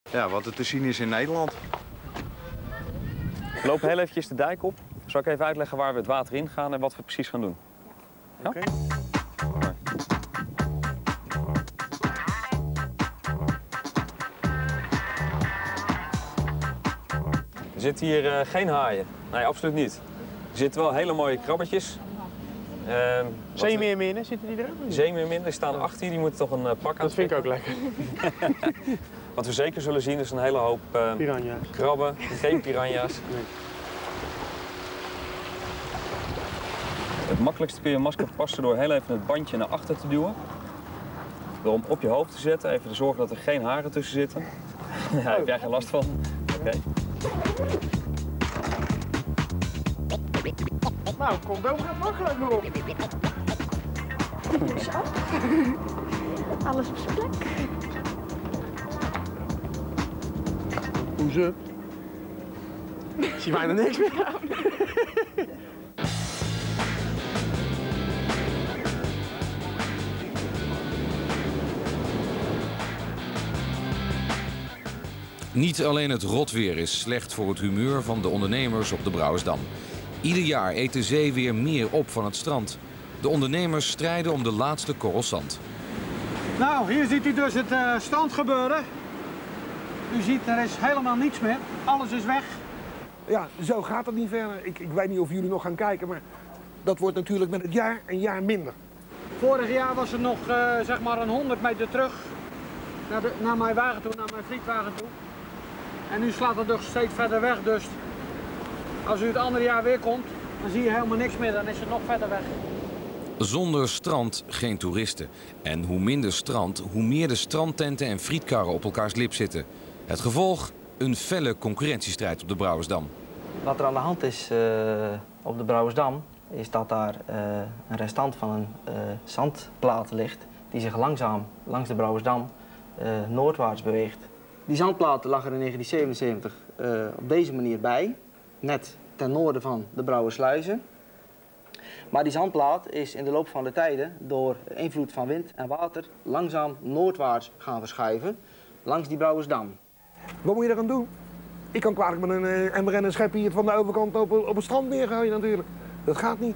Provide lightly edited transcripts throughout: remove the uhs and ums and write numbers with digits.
Ja, wat er te zien is in Nederland. We lopen heel eventjes de dijk op. Zal ik even uitleggen waar we het water in gaan en wat we precies gaan doen? Ja? Oké. Er zitten hier geen haaien. Nee, absoluut niet. Er zitten wel hele mooie krabbetjes. Zeemeerminnen, zitten die er? Zeemeerminnen, die staan achter je. Die moeten toch een pak aan. Dat vind ik ook lekker. Wat we zeker zullen zien is een hele hoop Piranha's. krabben, geen piranha's. Nee. Het makkelijkste kun je masker passen door heel even het bandje naar achter te duwen. Door hem op je hoofd te zetten, even te zorgen dat er geen haren tussen zitten. Ja, daar heb jij geen last van. Oké. Nou, condoom gaat makkelijk nog. Zo. Alles op zijn plek. Hoezo? Ik zie bijna niks meer. Niet alleen het rotweer is slecht voor het humeur van de ondernemers op de Brouwersdam. Ieder jaar eet de zee weer meer op van het strand. De ondernemers strijden om de laatste korrel zand. Nou, hier ziet u dus het strand gebeuren. U ziet, er is helemaal niets meer. Alles is weg. Ja, zo gaat het niet verder. Ik weet niet of jullie nog gaan kijken, maar dat wordt natuurlijk met het jaar een jaar minder. Vorig jaar was het nog zeg maar een 100 meter terug naar mijn wagen toe, naar mijn frietwagen toe. En nu slaat het dus steeds verder weg. Dus als u het andere jaar weer komt, dan zie je helemaal niks meer. Dan is het nog verder weg. Zonder strand geen toeristen. En hoe minder strand, hoe meer de strandtenten en frietkarren op elkaars lip zitten. Het gevolg? Een felle concurrentiestrijd op de Brouwersdam. Wat er aan de hand is op de Brouwersdam, is dat daar een restant van een zandplaat ligt die zich langzaam langs de Brouwersdam noordwaarts beweegt. Die zandplaat lag er in 1977 op deze manier bij, net ten noorden van de Brouwersluizen. Maar die zandplaat is in de loop van de tijden door invloed van wind en water langzaam noordwaarts gaan verschuiven langs die Brouwersdam. Wat moet je eraan doen? Ik kan kwalijk met een emmer en een schep hier van de overkant op het strand neergooien natuurlijk. Dat gaat niet.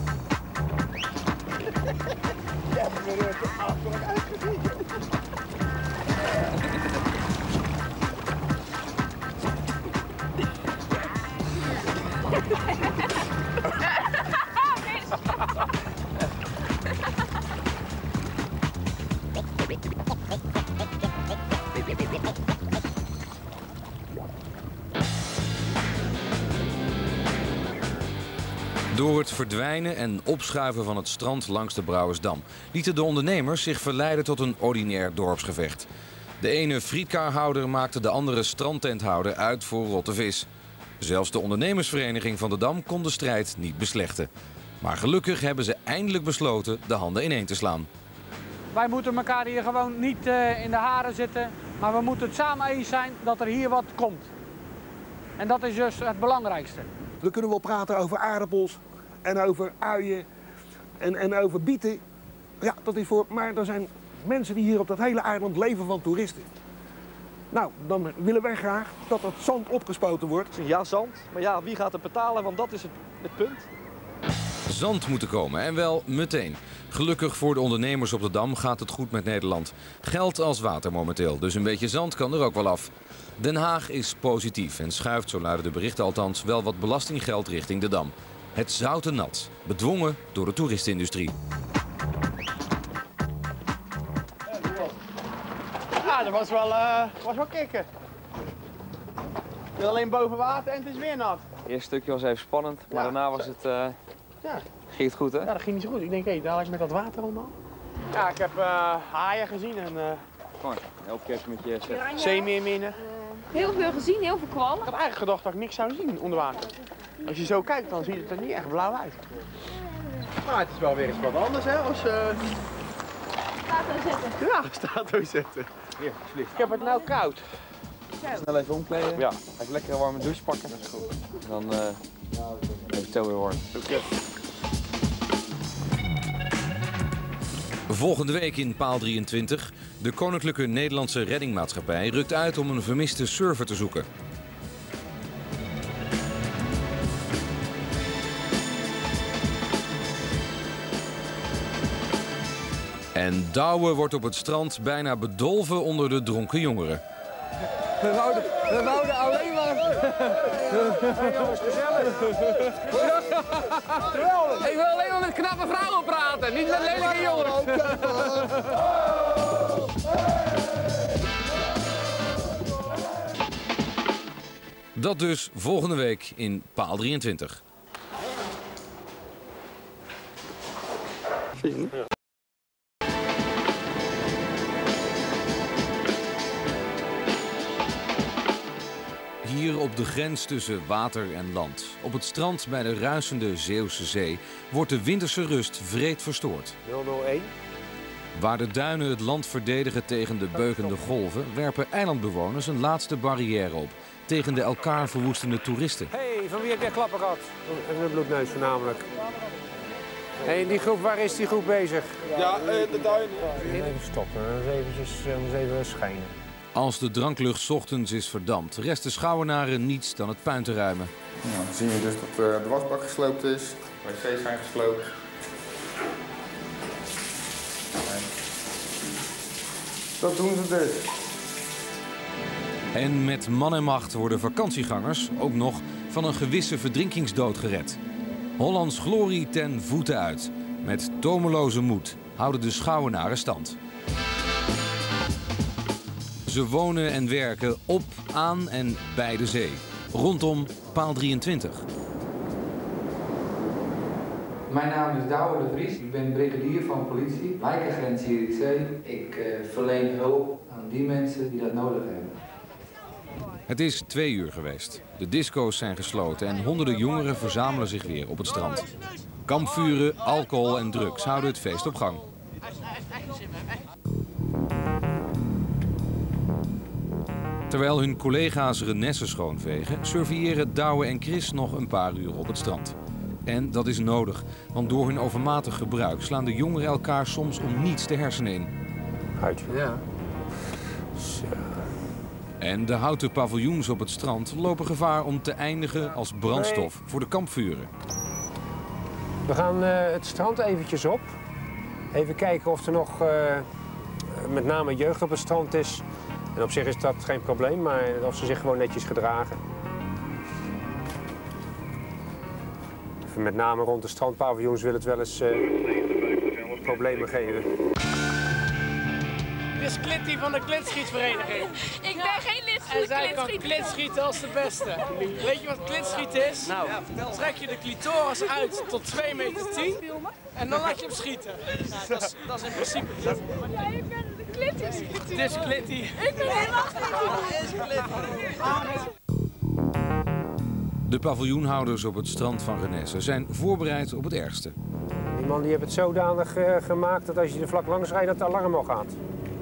Door het verdwijnen en opschuiven van het strand langs de Brouwersdam lieten de ondernemers zich verleiden tot een ordinair dorpsgevecht. De ene frietkarhouder maakte de andere strandtenthouder uit voor rotte vis. Zelfs de ondernemersvereniging van de Dam kon de strijd niet beslechten. Maar gelukkig hebben ze eindelijk besloten de handen ineen te slaan. Wij moeten elkaar hier gewoon niet in de haren zitten. Maar we moeten het samen eens zijn dat er hier wat komt. En dat is dus het belangrijkste. We kunnen wel praten over aardappels en over uien en over bieten. Ja, dat is voor. Maar er zijn mensen die hier op dat hele eiland leven van toeristen. Nou, dan willen wij graag dat dat zand opgespoten wordt. Ja, zand. Maar ja, wie gaat het betalen? Want dat is het punt. Zand moet er komen en wel meteen. Gelukkig voor de ondernemers op de Dam gaat het goed met Nederland. Geld als water momenteel, dus een beetje zand kan er ook wel af. Den Haag is positief en schuift, zo luiden de berichten althans, wel wat belastinggeld richting de Dam. Het zoute nat, bedwongen door de toeristenindustrie. Ja, dat was wel kicken. Ik ben alleen boven water en het is weer nat. Het eerste stukje was even spannend, maar daarna was het, ging het goed, hè? Ja, dat ging niet zo goed. Ik denk, hé, dadelijk met dat water allemaal. Ja, ik heb haaien gezien en Mooi, elke keer met je zeemeerminnen. Heel veel gezien, heel veel kwallen. Ik had eigenlijk gedacht dat ik niks zou zien onder water. Als je zo kijkt, dan ziet het er niet echt blauw uit. Maar het is wel weer eens wat anders, hè, als Laten we zitten. ja, staat zetten. Hier, alsjeblieft. Ik heb het nou koud. Snel even omkleden. Ja. Even lekker een warme douche pakken. Dat is goed. Dan even weer warm. Volgende week in Paal 23. De Koninklijke Nederlandse Reddingmaatschappij rukt uit om een vermiste surfer te zoeken. En Douwe wordt op het strand bijna bedolven onder de dronken jongeren. We wouden alleen maar... Hey jongens, gezellig. Ik wil alleen maar met knappe vrouwen praten, niet met lelijke jongens. Dat dus volgende week in Paal 23. Hier op de grens tussen water en land, op het strand bij de ruisende Zeeuwse Zee, wordt de winterse rust wreed verstoord. 001. Waar de duinen het land verdedigen tegen de beukende golven, werpen eilandbewoners een laatste barrière op tegen de elkaar verwoestende toeristen. Hey, van wie heb jij klappen gehad? Een bloedneus voornamelijk. Hey, die groep, waar is die groep bezig? Ja, de duinen. Even stoppen, eens even schijnen. Als de dranklucht 's ochtends is verdampt, rest de Schouwenaren niets dan het puin te ruimen. Nou, dan zien we dus dat de wasbak gesloopt is, wc's zijn gesloopt. Dat doen ze dus. En met man en macht worden vakantiegangers ook nog van een gewisse verdrinkingsdood gered. Hollands glorie ten voeten uit. Met tomeloze moed houden de Schouwenaren stand. Ze wonen en werken op, aan en bij de zee. Rondom Paal 23. Mijn naam is Douwe de Vries. Ik ben brigadier van politie, wijkagent Zierikzee. Ik verleen hulp aan die mensen die dat nodig hebben. Het is 2 uur geweest. De disco's zijn gesloten en honderden jongeren verzamelen zich weer op het strand. Kampvuren, alcohol en drugs houden het feest op gang. Terwijl hun collega's Renesse schoonvegen, surveilleren Douwe en Chris nog een paar uur op het strand. En dat is nodig, want door hun overmatig gebruik slaan de jongeren elkaar soms om niets de hersenen in. Uit. Ja. En de houten paviljoens op het strand lopen gevaar om te eindigen als brandstof voor de kampvuren. We gaan het strand eventjes op. Even kijken of er nog met name jeugd op het strand is. En op zich is dat geen probleem, maar of ze zich gewoon netjes gedragen. Met name rond de strandpaviljoens wil het wel eens problemen geven. Dit is Klitty van de klitschietvereniging. Ik ben geen lid van En de zij kan klitschiet. klitschieten als de beste. Weet je wat klitschieten is? Nou, trek je de clitoris uit tot 2,10 meter en dan laat je hem schieten. Nou, dat is in principe het. Ja, ik ben de klitty. Dit is Klitty. Ik ben helemaal niet. De paviljoenhouders op het strand van Renesse zijn voorbereid op het ergste. Die man die heeft het zodanig gemaakt dat als je er vlak langs rijdt dat het alarm al gaat.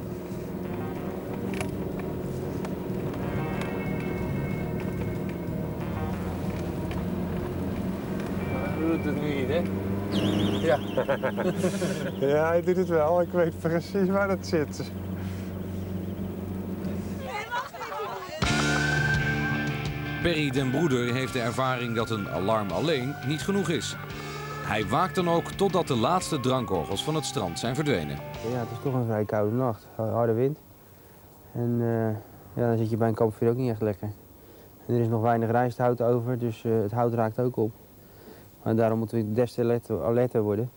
Doet het nu niet, hè? Ja. Ja, hij doet het wel. Ik weet precies waar dat zit. Perry den Broeder heeft de ervaring dat een alarm alleen niet genoeg is. Hij waakt dan ook totdat de laatste drankorgels van het strand zijn verdwenen. Ja, het is toch een vrij koude nacht. Harde wind. En ja, dan zit je bij een kampvuur ook niet echt lekker. En er is nog weinig rijsthout over, dus het hout raakt ook op. Maar daarom moeten we des te alerter worden.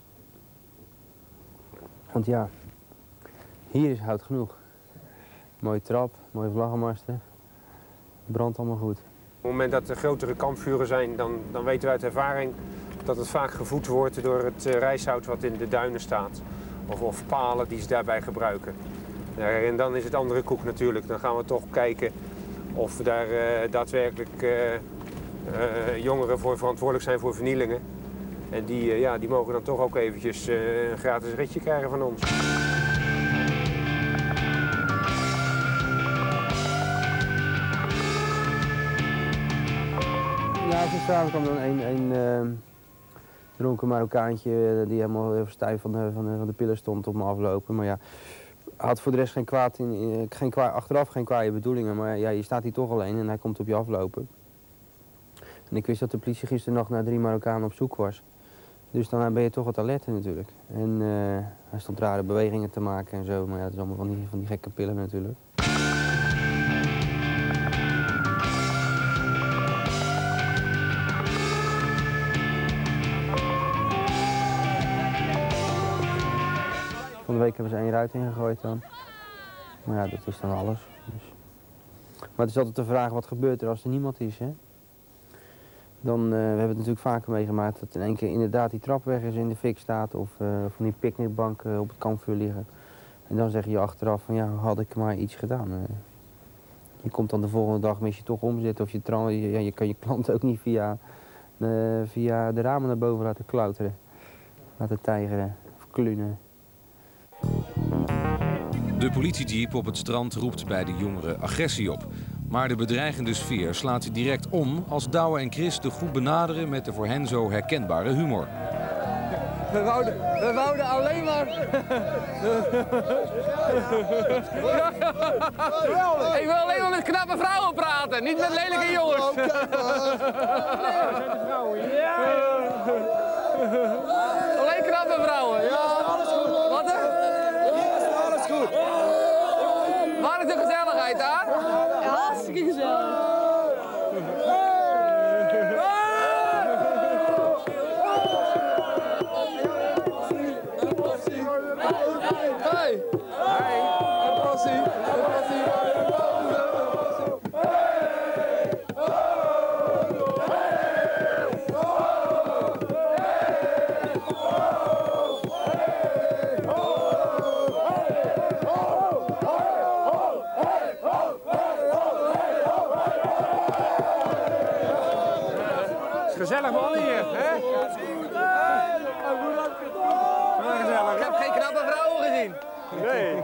Want ja, hier is hout genoeg. Mooie trap, mooie vlaggenmasten. Brandt allemaal goed. Op het moment dat er grotere kampvuren zijn, dan weten we uit ervaring dat het vaak gevoed wordt door het rijsthout wat in de duinen staat. Of palen die ze daarbij gebruiken. Ja, en dan is het andere koek natuurlijk. Dan gaan we toch kijken of we daar daadwerkelijk jongeren voor verantwoordelijk zijn voor vernielingen. En die mogen dan toch ook eventjes een gratis ritje krijgen van ons. Ja, gisteravond kwam dan een dronken Marokkaantje die helemaal stijf van de pillen stond op me aflopen. Maar ja, had voor de rest achteraf geen kwaaie bedoelingen, maar ja, je staat hier toch alleen en hij komt op je aflopen. En ik wist dat de politie gisternacht naar 3 Marokkanen op zoek was. Dus dan ben je toch wat alert natuurlijk. En hij stond rare bewegingen te maken en zo, maar ja, het is allemaal van die gekke pillen natuurlijk. Van de week hebben ze 1 ruit ingegooid dan. Maar ja, dat is dan alles. Dus. Maar het is altijd de vraag, wat gebeurt er als er niemand is, hè? Dan, we hebben het natuurlijk vaker meegemaakt dat in één keer inderdaad die trap weg is, in de fik staat of van die picknickbanken op het kampvuur liggen. En dan zeg je achteraf van ja, had ik maar iets gedaan. Je komt dan de volgende dag, mis je toch omzet of je kan je klant ook niet via de ramen naar boven laten klauteren. Laten tijgeren of klunen. De politiejeep op het strand roept bij de jongeren agressie op. Maar de bedreigende sfeer slaat hij direct om als Douwe en Chris de groep benaderen met de voor hen zo herkenbare humor. We wouden alleen maar... Ik wil alleen maar met knappe vrouwen praten, niet met lelijke jongens. Alleen knappe vrouwen, ja. Wat hè? Alles goed. Waar is de gezelligheid daar? Hartstikke gezellig. Hey! Hey! Een passie! Een passie! Gezellig man hier, hè? Gezellig. Ik heb geen knappe vrouwen gezien. Nee.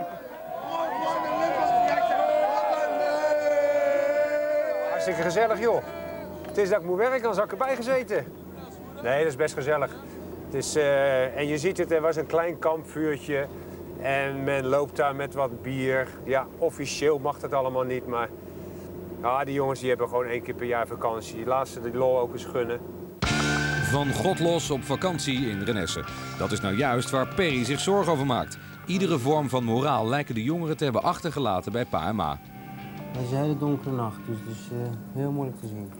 Hartstikke gezellig, joh. Het is dat ik moet werken, anders had ik erbij gezeten. Nee, dat is best gezellig. Het is, en je ziet het, er was een klein kampvuurtje. En men loopt daar met wat bier. Ja, officieel mag dat allemaal niet, maar... Ja, die jongens die hebben gewoon 1 keer per jaar vakantie. Laat ze de lol ook eens gunnen. Van God los op vakantie in Renesse. Dat is nou juist waar Perry zich zorgen over maakt. Iedere vorm van moraal lijken de jongeren te hebben achtergelaten bij pa en ma. Het is een hele donkere nacht, dus het is heel moeilijk te zien.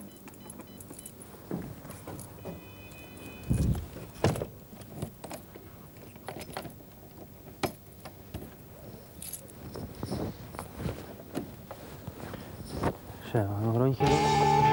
Zo, nog een rondje doen.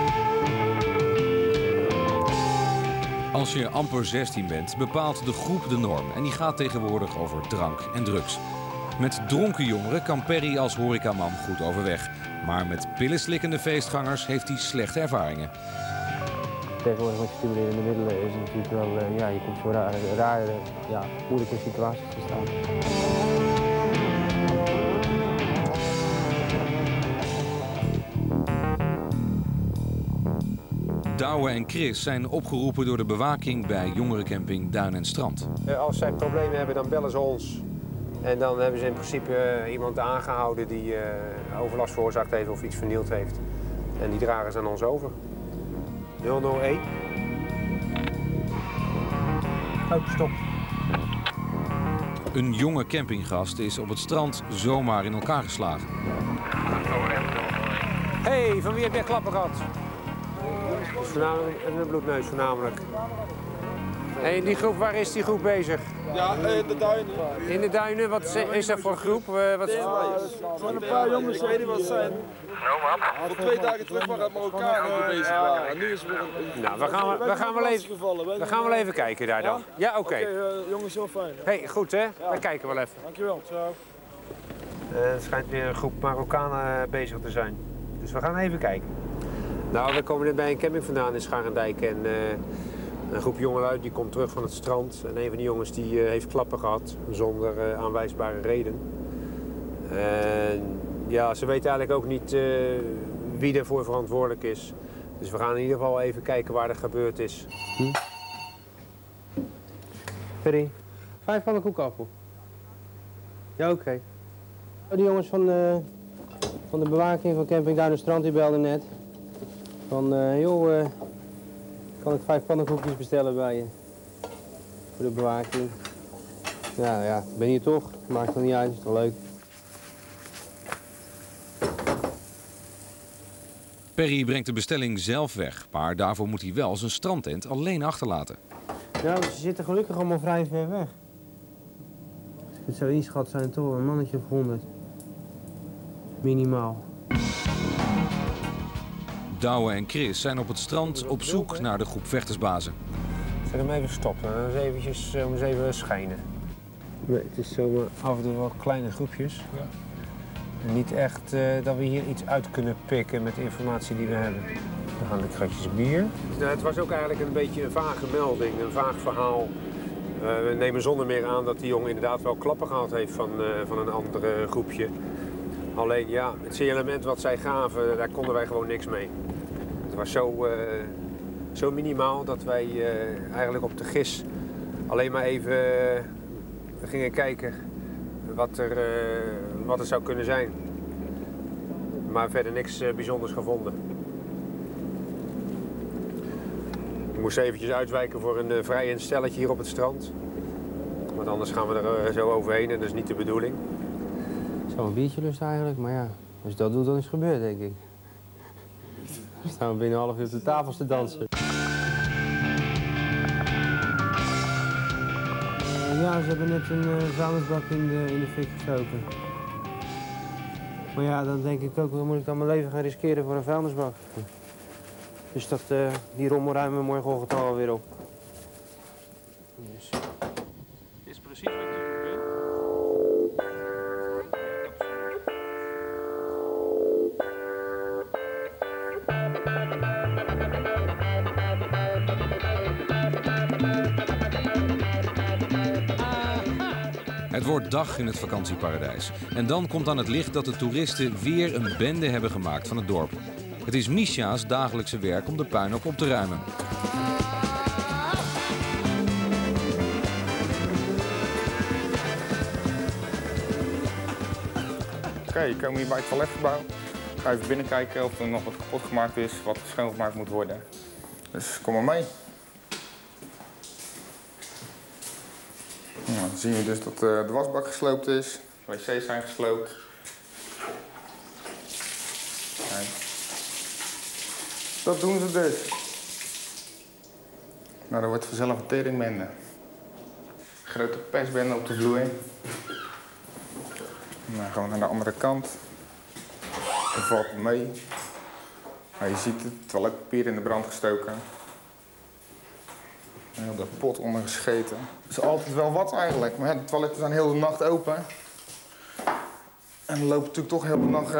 Als je amper 16 bent, bepaalt de groep de norm. En die gaat tegenwoordig over drank en drugs. Met dronken jongeren kan Perry als horecaman goed overweg. Maar met pillenslikkende feestgangers heeft hij slechte ervaringen. Tegenwoordig met stimulerende middelen is het natuurlijk wel, ja, je komt voor rare, moeilijke situaties te staan. Douwe en Chris zijn opgeroepen door de bewaking bij jongerencamping Duin en Strand. Als zij problemen hebben, dan bellen ze ons. En dan hebben ze in principe iemand aangehouden die overlast veroorzaakt heeft of iets vernield heeft. En die dragen ze aan ons over. 001. Oh, stop. Een jonge campinggast is op het strand zomaar in elkaar geslagen. Hé, van wie heb jij klappen gehad? Voornamelijk een bloedneus voornamelijk. En die groep, waar is die groep bezig? Ja, in de duinen. In de duinen? Wat is dat voor een groep? Gewoon een paar jongens, ik weet niet wat het zijn. Voor 2 dagen terug waren het Marokkanen bezig waren. En nu is het weer een... Nou, we gaan wel even kijken daar dan. Ja, oké. Jongens, heel fijn. Hé, goed hè? Ja. We kijken wel even. Dankjewel. Ciao. Het schijnt weer een groep Marokkanen bezig te zijn. Dus we gaan even kijken. Nou, we komen net bij een camping vandaan in Scharendijk en een groep jongelui die komt terug van het strand. En een van die jongens die heeft klappen gehad zonder aanwijsbare reden. En ja, ze weten eigenlijk ook niet wie ervoor verantwoordelijk is. Dus we gaan in ieder geval even kijken waar dat gebeurd is. Perry, 5 pannenkoekappel. Ja, oké. Die jongens van de bewaking van Camping Duin en Strand die belden net. Van, joh, kan ik 5 pannenkoekjes bestellen bij je? Voor de bewaking. Nou ja, ben je toch? Maakt er niet uit, is toch leuk? Perry brengt de bestelling zelf weg, maar daarvoor moet hij wel zijn strandtent alleen achterlaten. Nou, ze zitten gelukkig allemaal vrij ver weg. Het zou inschat zijn toch een mannetje of 100. Minimaal. Douwe en Chris zijn op het strand op zoek naar de groep vechtersbazen. Zet hem even stoppen, dan eens even schijnen. Nee, het is zo af en toe wel kleine groepjes. Ja. En niet echt dat we hier iets uit kunnen pikken met de informatie die we hebben. Dan gaan de kratjes bier. Het was ook eigenlijk een beetje een vage melding, een vaag verhaal. We nemen zonder meer aan dat die jongen inderdaad wel klappen gehad heeft van een ander groepje. Alleen ja, het signalement wat zij gaven, daar konden wij gewoon niks mee. Het was zo minimaal dat wij eigenlijk op de gis alleen maar even gingen kijken wat er zou kunnen zijn. Maar verder niks bijzonders gevonden. We moesten eventjes uitwijken voor een vrijend stelletje hier op het strand. Want anders gaan we er zo overheen en dat is niet de bedoeling. Ik zou een biertje lusten eigenlijk, maar ja, als je dat doet dan is het gebeurd, denk ik. Dan staan we binnen een half uur op de tafels te dansen. Ja, ze hebben net een vuilnisbak in de fik gestoken. Maar ja, dan denk ik ook, moet ik dan mijn leven gaan riskeren voor een vuilnisbak? Dus die rommel ruimen we morgenochtend alweer op. Dus. Dit is precies wat je doet, hè? Het wordt dag in het vakantieparadijs. En dan komt aan het licht dat de toeristen weer een bende hebben gemaakt van het dorp. Het is Misha's dagelijkse werk om de puinhoop op te ruimen. Oké, je komt hier bij het toiletgebouw. Ga even binnen kijken of er nog wat kapot gemaakt is, wat schoongemaakt moet worden. Dus kom maar mee. Nou, dan zien we dus dat de wasbak gesloopt is, de wc's zijn gesloopt. Kijk. Dat doen ze dus. Nou, dat wordt vanzelf een teringmende. Grote pestbende op de vloer. Nou, gaan we naar de andere kant. Dat valt mee. Nou, je ziet het toiletpapier in de brand gestoken. Heel de pot onder gescheten. Het is altijd wel wat eigenlijk, maar de toiletten zijn heel de nacht open. En er lopen natuurlijk toch heel de nacht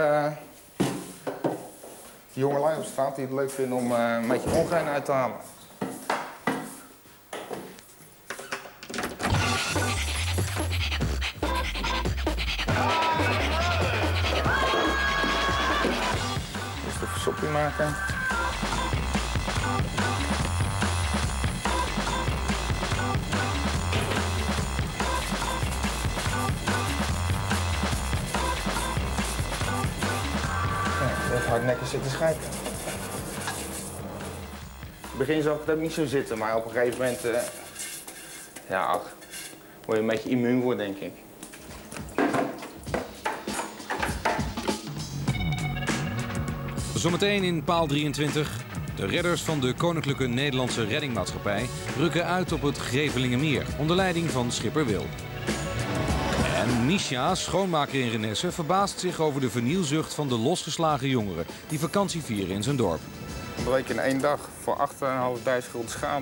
jongelui op straat die het leuk vinden om een beetje ongein uit te halen. Dus de versopping maken. Hardnekkig zitten schijpen. In het begin zag ik het ook niet zo zitten, maar op een gegeven moment ja, word je een beetje immuun voor, denk ik. Zometeen in paal 23. De redders van de Koninklijke Nederlandse Reddingmaatschappij rukken uit op het Grevelingenmeer onder leiding van schipper Wil. En Misha, schoonmaker in Renesse, verbaast zich over de vernielzucht van de losgeslagen jongeren die vakantie vieren in zijn dorp. Dat week in 1 dag voor 8.500 gulden schade.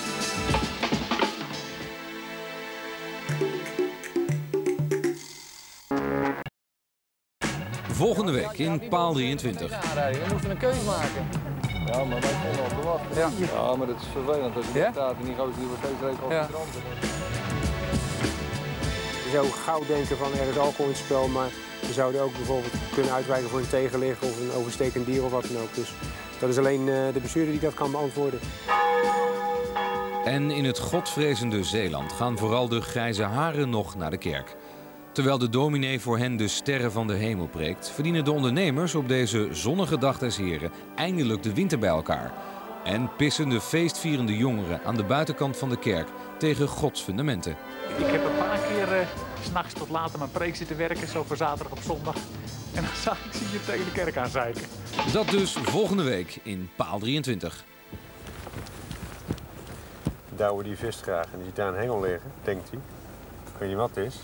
Volgende week in paal 23. We moeten een keuze maken. Ja, maar wij konden al te wachten. Ja, maar dat is vervelend als je niet staat en die gozer die wordt steeds rekel op de strand. Je zou gauw denken van er is alcohol in het spel, maar we zouden ook bijvoorbeeld kunnen uitwijken voor een tegenligger of een overstekend dier of wat dan ook. Dus dat is alleen de bestuurder die dat kan beantwoorden. En in het godvrezende Zeeland gaan vooral de grijze haren nog naar de kerk. Terwijl de dominee voor hen de sterren van de hemel preekt, verdienen de ondernemers op deze zonnige dag des Heren eindelijk de winter bij elkaar. En pissen de feestvierende jongeren aan de buitenkant van de kerk tegen Gods fundamenten. Ik heb een paar keer 's nachts tot laat aan mijn preek zitten werken, zo voor zaterdag op zondag. En dan zag ik ze hier tegen de kerk aan zeiken. Dat dus volgende week in Paal 23. Douwe die vist graag en die ziet daar een hengel liggen, denkt hij. Ik weet niet wat het is.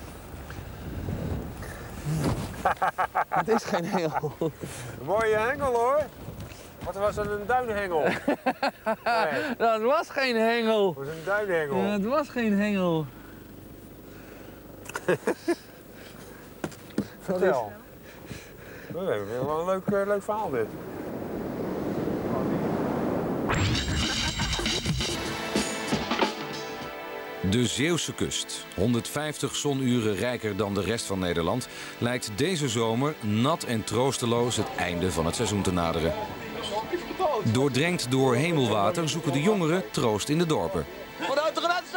Het is geen hengel. Een mooie hengel hoor. Wat was dat, een duinhengel? Nee. Dat was geen hengel. Het was een duinhengel. Ja, het was geen hengel. Vertel. Dat is wel een leuk verhaal dit. De Zeeuwse kust, 150 zonuren rijker dan de rest van Nederland, lijkt deze zomer nat en troosteloos het einde van het seizoen te naderen. Doordrenkt door hemelwater zoeken de jongeren troost in de dorpen. Vooruit de grens!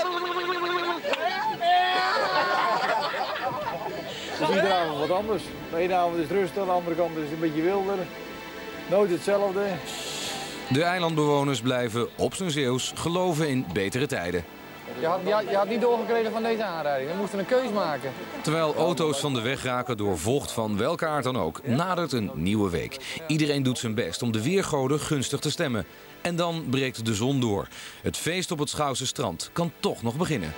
Het is iedere avond wat anders. De ene avond is rustig, de andere kant is het een beetje wilder. Nooit hetzelfde. De eilandbewoners blijven op zijn Zeeuws geloven in betere tijden. Je had niet doorgekregen van deze aanrijding. We moesten een keus maken. Terwijl auto's van de weg raken doorvolgd van welke aard dan ook, nadert een nieuwe week. Iedereen doet zijn best om de weergoden gunstig te stemmen. En dan breekt de zon door. Het feest op het Schouwse strand kan toch nog beginnen.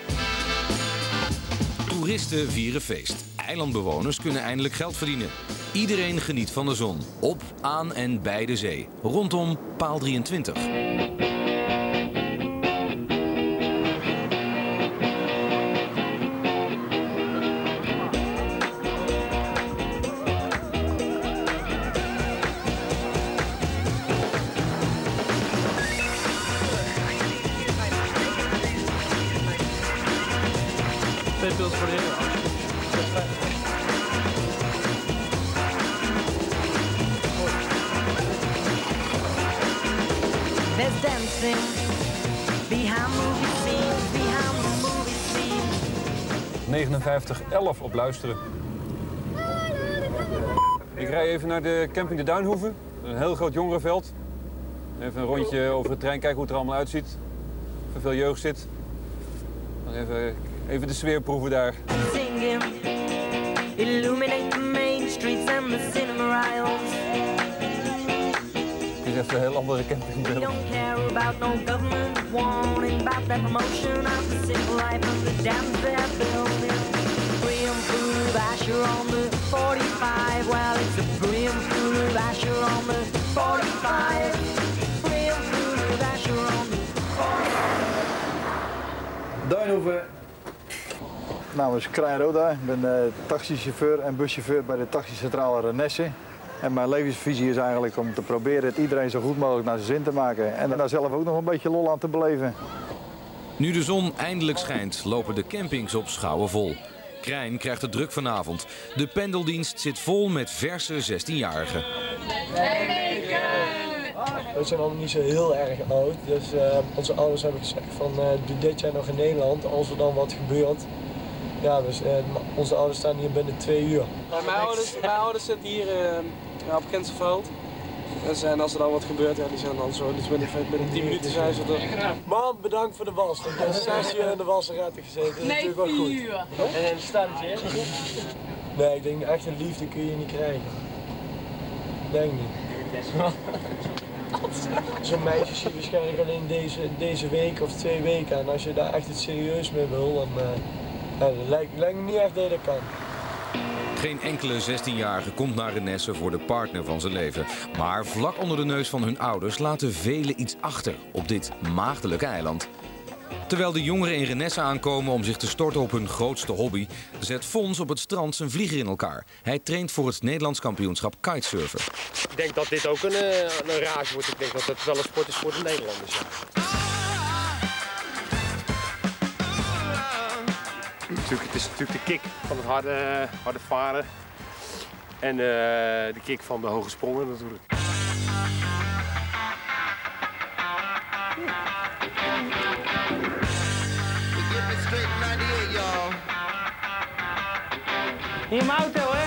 Toeristen vieren feest. Eilandbewoners kunnen eindelijk geld verdienen. Iedereen geniet van de zon. Op, aan en bij de zee. Rondom Paal 23. Twee pils voor de heren. There's dancing behind movie scenes, behind the movie scenes. 5911 op luisteren. Ik rij even naar de camping de Duinhoeve. Een heel groot jongerenveld. Even een rondje over het terrein, kijken hoe het er allemaal uitziet. Of veel jeugd zit. Dan even de sfeer proeven daar. Singing, illuminate the main streets and the cinema aisles. Het is even een heel andere We campingbeeld. don't care about no government warning about that promotion of the simple life of the dams they're building. Brim full of Asher on the 45. Well, it's a brim full of Asher on the 45. Brim full of Asher on the 45. Duinhoeve. Nou, ik ben Krijn Roda. Ik ben taxichauffeur en buschauffeur bij de taxicentrale Renesse. En mijn levensvisie is eigenlijk om te proberen het iedereen zo goed mogelijk naar zijn zin te maken. En daar zelf ook nog een beetje lol aan te beleven. Nu de zon eindelijk schijnt, lopen de campings op Schouwen vol. Krijn krijgt het druk vanavond. De pendeldienst zit vol met verse 16-jarigen. We zijn allemaal niet zo heel erg oud, dus onze ouders hebben gezegd van doe dit jaar nog in Nederland, als er dan wat gebeurt. Ja, dus onze ouders staan hier binnen 2 uur. Mijn ouders zitten hier op Kensenveld. En als er dan wat gebeurt, ja, die zijn dan zo. Dus binnen 10 minuten zijn ze er. Mam, bedankt voor de was. Ik heb 6 uur in de wasseretten gezeten. Dat is natuurlijk wel goed. 4 uur. En een standje? Nee, ik denk echt een liefde kun je niet krijgen. Denk niet. Zo'n meisje zie je waarschijnlijk alleen deze week of 2 weken. En als je daar echt het serieus mee wil, dan lijkt me niet echt dat je dat kan. Geen enkele 16-jarige komt naar Renesse voor de partner van zijn leven. Maar vlak onder de neus van hun ouders laten velen iets achter op dit maagdelijke eiland. Terwijl de jongeren in Renesse aankomen om zich te storten op hun grootste hobby, zet Fons op het strand zijn vlieger in elkaar. Hij traint voor het Nederlands kampioenschap kitesurfen. Ik denk dat dit ook een rage wordt. Ik denk dat het wel een sport is voor de Nederlanders. Ja. Het is natuurlijk de kick van het harde varen en de kick van de hoge sprongen natuurlijk. In mijn auto, hè?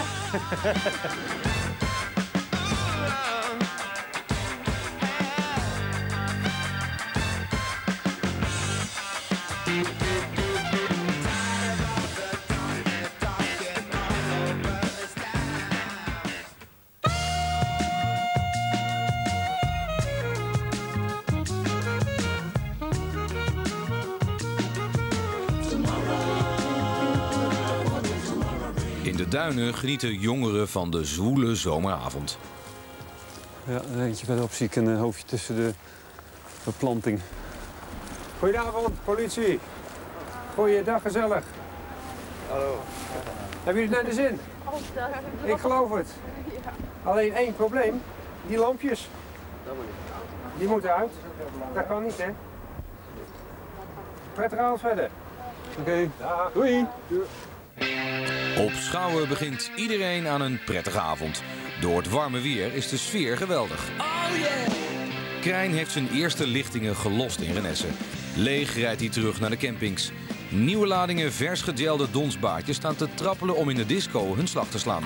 In de duinen genieten jongeren van de zwoele zomeravond. Ja, eentje verderop zie ik een hoofdje tussen de beplanting. Goedenavond, politie. Goeiedag, gezellig. Hallo. Hebben jullie het naar de zin? Ik geloof het. Alleen één probleem. Die lampjes. Die moeten uit. Dat kan niet, hè? Prettig avond verder. Oké. Doei. Op Schouwen begint iedereen aan een prettige avond. Door het warme weer is de sfeer geweldig. Krijn heeft zijn eerste lichtingen gelost in Renesse. Leeg rijdt hij terug naar de campings. Nieuwe ladingen vers gegelde donsbaardjes staan te trappelen om in de disco hun slag te slaan.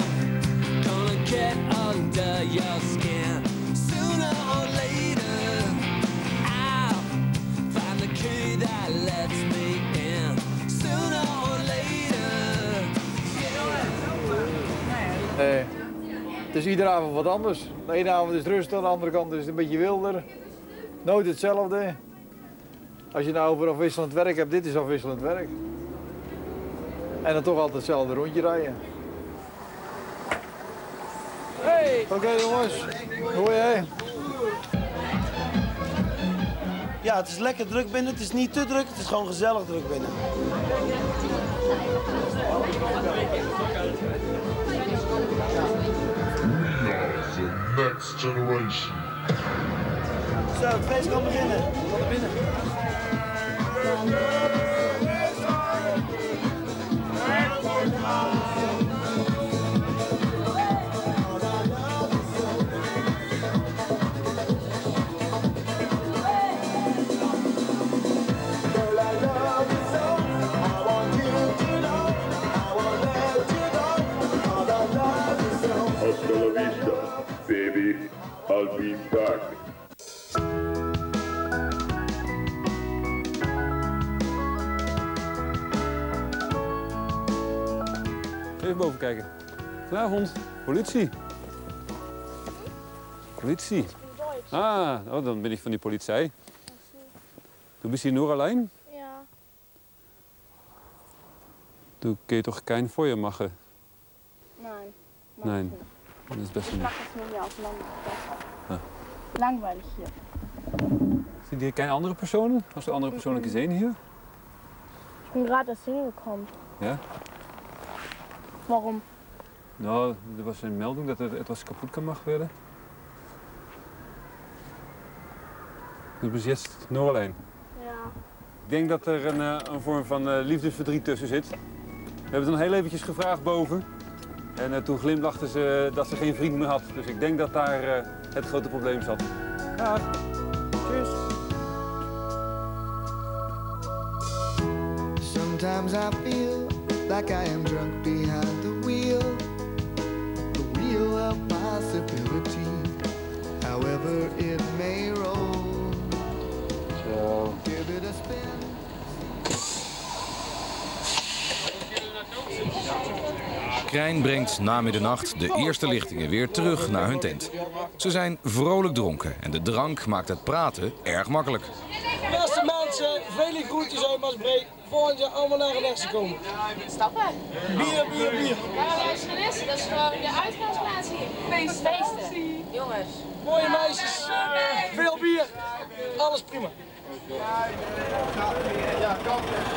Het is iedere avond wat anders. De ene avond is het rustig, de andere kant is het een beetje wilder. Nooit hetzelfde. Als je nou over afwisselend werk hebt, dit is afwisselend werk. En dan toch altijd hetzelfde rondje rijden. Hey! Oké, jongens, hoe jij? Ja, het is lekker druk binnen. Het is niet te druk, het is gewoon gezellig druk binnen. The next generation. Zo, het feest kan beginnen. Kom naar binnen. Hasta la vista, baby. I'll be back. Even boven kijken. Goedenavond, politie. Politie. Ah, oh, dan ben ik van die politie. Du bist hier nur allein? Ja. Du kun je toch kein Feuer machen? Nein. Nein. Das ist besser Ich nicht. mache es nur hier auseinander. Ah. Langweilig hier. Sind hier keine andere Personen? Hast du andere Personen gesehen hier? Ich bin gerade erst hingekommen. Ja? Warum? Nou, er was een melding dat er etwas kaputt gemacht werden. Du bist jetzt nur alleen. Ja. Ik denk dat er een vorm van liefdesverdriet tussen zit. We hebben het dan heel eventjes gevraagd boven. En toen glimlachte ze dat ze geen vriend meer had. Dus ik denk dat daar het grote probleem zat. Dag. Tjus. Sometimes I feel like I am drunk behind the wheel of possibility, however it may roll. Zo. Give it a spin. Krijn brengt na middernacht de eerste lichtingen weer terug naar hun tent. Ze zijn vrolijk dronken en de drank maakt het praten erg makkelijk. Beste mensen, vele groetjes uit Maasbree. Volgend jaar allemaal naar Renesse komen. Stappen. Bier, bier, bier. Ja, maar Renesse, dat is gewoon de uitgaansplaats hier. Feesten. Jongens. Mooie meisjes, veel bier, alles prima. Ja, kom.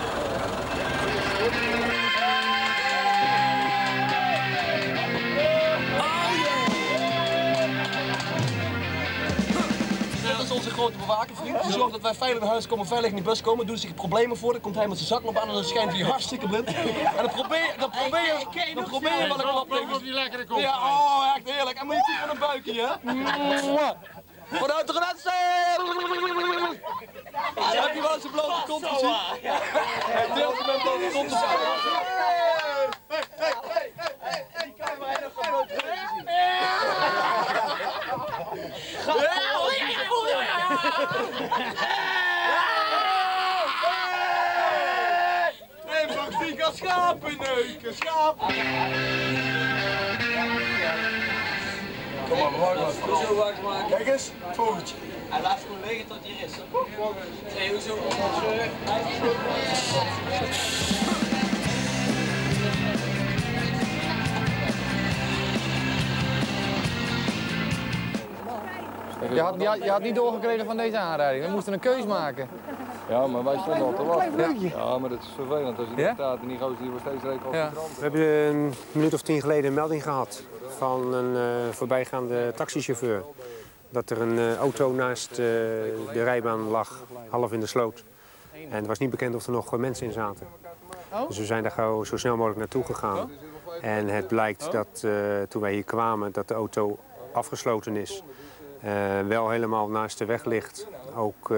Dit is onze grote bewakervriend. Die zorgt dat wij veilig naar huis komen, veilig in de bus komen. Doen zich problemen voor. Dan komt hij met zijn zaklamp aan en dan schijnt hij hartstikke blind. En dan probeer je wel een klap tegen. Die lekkere kop. Ja, oh, echt heerlijk. En moet je zien van een buikje, hè? Vanuit de Renesse! Ja, heb je wel eens een blote kont gezien? Deelt hem een blote kont. Hey! Nee, Maxi kan schapen neuken, schapen. Kom maar, hoezo wacht maken? Kijk eens, het vogeltje. Hij laat gewoon liggen tot hij er is. Nee, hoezo? Je had niet doorgekregen van deze aanrijding. We moesten een keus maken. Ja, maar wij stonden al te wachten. Ja, maar dat is vervelend als je er staat en die gozer die wordt steeds rekel op de krant. We hebben een minuut of 10 geleden een melding gehad van een voorbijgaande taxichauffeur. Dat er een auto naast de rijbaan lag, half in de sloot. En het was niet bekend of er nog mensen in zaten. Dus we zijn daar gauw zo snel mogelijk naartoe gegaan. En het blijkt dat toen wij hier kwamen dat de auto afgesloten is. Wel helemaal naast de weg ligt. Ook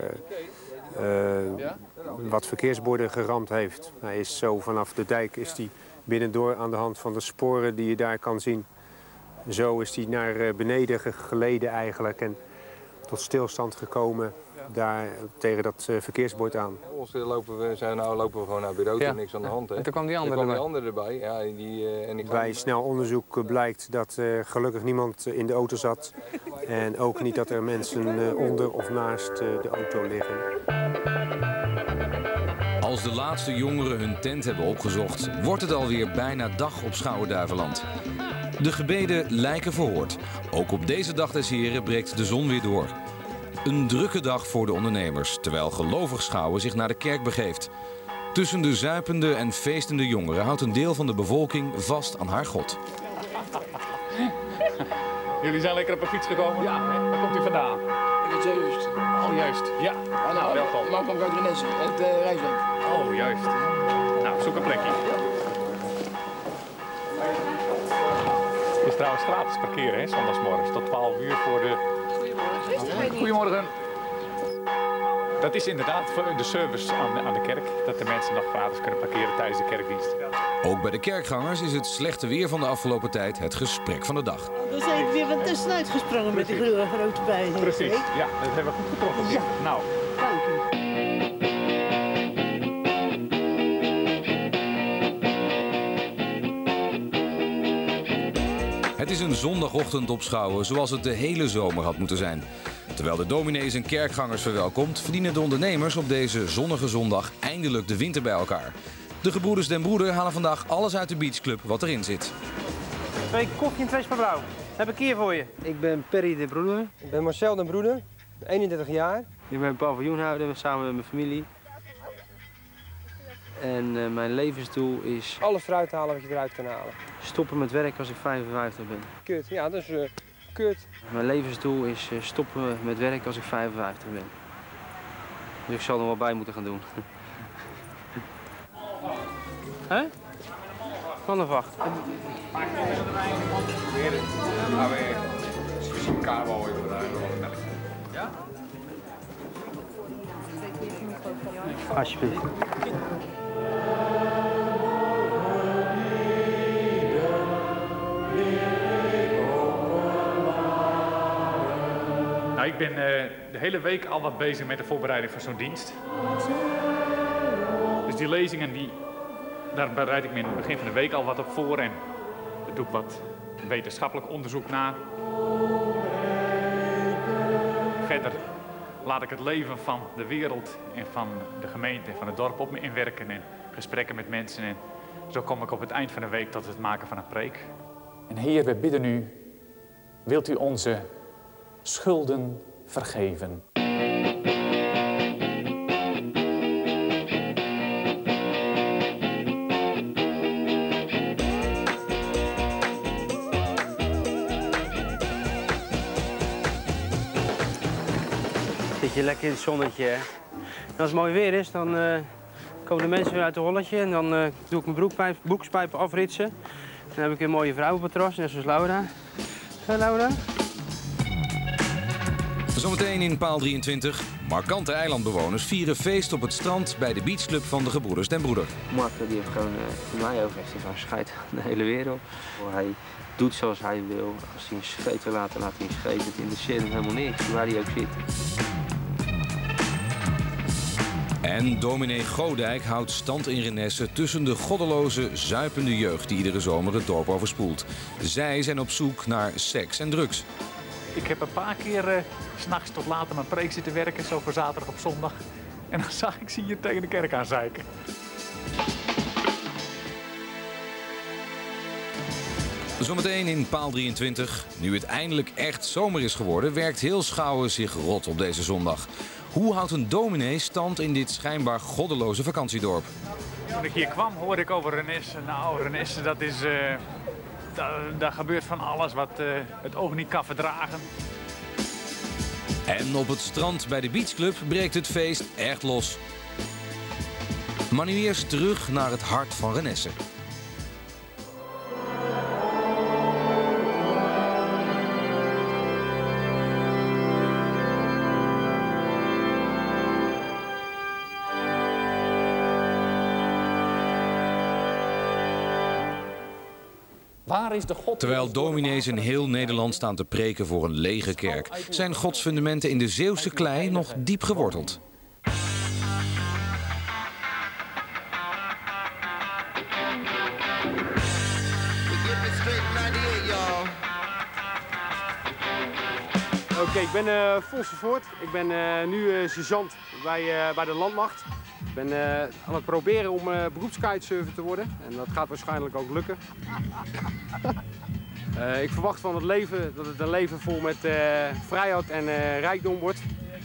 wat verkeersborden geramd heeft. Hij is zo vanaf de dijk is die binnendoor aan de hand van de sporen die je daar kan zien. Zo is hij naar beneden geleden eigenlijk en tot stilstand gekomen daar tegen dat verkeersbord aan. Lopen we gewoon naar bureau, er niks aan de hand. Hè? En toen kwam die andere erbij. Ja, Bij snel onderzoek blijkt dat gelukkig niemand in de auto zat. En ook niet dat er mensen onder of naast de auto liggen. Als de laatste jongeren hun tent hebben opgezocht, wordt het alweer bijna dag op Schouwen-Duiveland. De gebeden lijken verhoord. Ook op deze dag des Heren breekt de zon weer door. Een drukke dag voor de ondernemers, terwijl gelovig Schouwen zich naar de kerk begeeft. Tussen de zuipende en feestende jongeren houdt een deel van de bevolking vast aan haar God. Jullie zijn lekker op een fiets gekomen? Ja. Waar komt u vandaan? Het juist. Oh, juist. Ja. Nou, welkom. Maar kom uit Renesse, uit Rijswijk. Oh, juist. Nou, zoek een plekje. Het is trouwens gratis parkeren, hè, zondagsmorgens. Tot 12 uur voor de... Goedemorgen. Dat is inderdaad de service aan de kerk. Dat de mensen nog gratis kunnen parkeren tijdens de kerkdienst. Ook bij de kerkgangers is het slechte weer van de afgelopen tijd het gesprek van de dag. Dan zijn we weer van tussenuit gesprongen met die grote bijen. Precies, ja, dat hebben we goed getroffen. Ja. Nou. Dank u. Het is een zondagochtend op Schouwen zoals het de hele zomer had moeten zijn. Terwijl de dominees en kerkgangers verwelkomt, verdienen de ondernemers op deze zonnige zondag eindelijk de winter bij elkaar. De gebroeders Den Broeder halen vandaag alles uit de beachclub wat erin zit. 2 koffie en 2 spabrouw. Heb ik hier voor je. Ik ben Perry Den Broeder. Ik ben Marcel Den Broeder, 31 jaar. Ik ben paviljoenhouder samen met mijn familie. En mijn levensdoel is... Alles eruit halen wat je eruit kan halen. Stoppen met werk als ik 55 ben. Kut, ja, dat is kut. Mijn levensdoel is stoppen met werk als ik 55 ben. Dus ik zal er wel bij moeten gaan doen. Hè? Van de vacht. Ja? Alsjeblieft. Nou, ik ben de hele week al wat bezig met de voorbereiding van zo'n dienst. Dus die lezingen, daar bereid ik me in het begin van de week al wat op voor en daar doe ik wat wetenschappelijk onderzoek na. Verder laat ik het leven van de wereld en van de gemeente en van het dorp op me inwerken en gesprekken met mensen. En zo kom ik op het eind van de week tot het maken van een preek. En Heer, we bidden u, wilt u onze schulden vergeven? Zit je lekker in het zonnetje, hè? En als het mooi weer is, dan komen de mensen weer uit het holletje en dan doe ik mijn broekspijpen afritsen. Dan heb ik een mooie vrouw op het terras, net zoals Laura. Hé, Laura? Zometeen in paal 23. Markante eilandbewoners vieren feest op het strand bij de beachclub van de gebroeders Den Broeder. Marco die heeft gewoon, voor mij ook heeft hij van scheid aan de hele wereld. Hij doet zoals hij wil. Als hij een scheet wil laten, laat hij een scheet. Het interesseert hem helemaal niks, waar hij ook zit. En dominee Godijk houdt stand in Renesse tussen de goddeloze, zuipende jeugd die iedere zomer het dorp overspoelt. Zij zijn op zoek naar seks en drugs. Ik heb een paar keer 's nachts tot later mijn preek zitten werken, zo voor zaterdag op zondag. En dan zag ik ze hier tegen de kerk aan zeiken. Zometeen in paal 23. Nu het eindelijk echt zomer is geworden, werkt heel Schouwen zich rot op deze zondag. Hoe houdt een dominee stand in dit schijnbaar goddeloze vakantiedorp? Toen ik hier kwam hoorde ik over Renesse. Nou, Renesse, dat is... Daar gebeurt van alles wat het oog niet kan verdragen. En op het strand bij de beachclub breekt het feest echt los. Maar nu eerst terug naar het hart van Renesse. Waar is de God? Terwijl dominees in heel Nederland staan te preken voor een lege kerk, zijn godsfundamenten in de Zeeuwse klei nog diep geworteld. Oké, ik ben Fons Voort. Ik ben nu sergeant bij de landmacht. Ik ben aan het proberen om beroepskitesurfer te worden en dat gaat waarschijnlijk ook lukken. Ik verwacht van het leven dat het een leven vol met vrijheid en rijkdom wordt.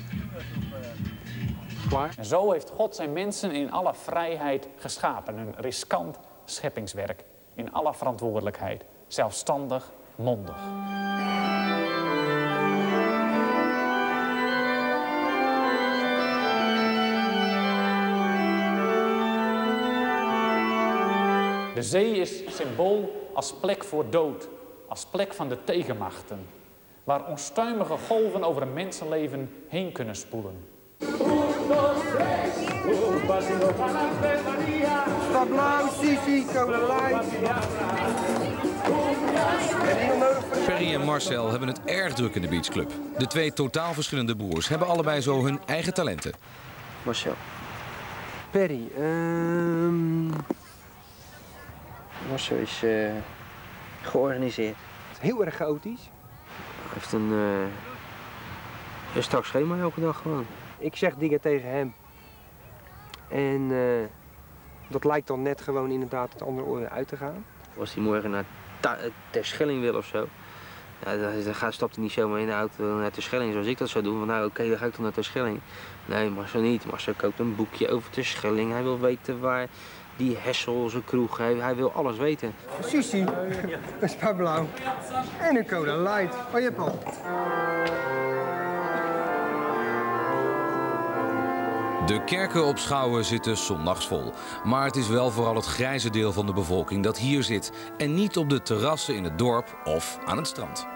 Klaar. En zo heeft God zijn mensen in alle vrijheid geschapen. Een riskant scheppingswerk. In alle verantwoordelijkheid. Zelfstandig, mondig. De zee is symbool als plek voor dood, als plek van de tegenmachten, waar onstuimige golven over een mensenleven heen kunnen spoelen. Perry en Marcel hebben het erg druk in de beachclub. De twee totaal verschillende broers hebben allebei zo hun eigen talenten. Marcel. Perry, Marcel is georganiseerd. heel erg chaotisch. Hij heeft een strak schema elke dag gewoon. Ik zeg dingen tegen hem. En dat lijkt dan net gewoon inderdaad het andere oor uit te gaan. Als hij morgen naar Terschelling wil of zo, ja, dan stapt hij niet zomaar in de auto naar Terschelling zoals ik dat zou doen. Van nou oké, dan ga ik dan naar Terschelling. Nee, Marcel niet. Marcel koopt een boekje over Terschelling. Hij wil weten waar die Hessel, zijn kroeg, hij wil alles weten. Sushi, een spa blauw en een cola light. Oh, je hebt al. De kerken op Schouwen zitten zondags vol. Maar het is wel vooral het grijze deel van de bevolking dat hier zit. En niet op de terrassen in het dorp of aan het strand.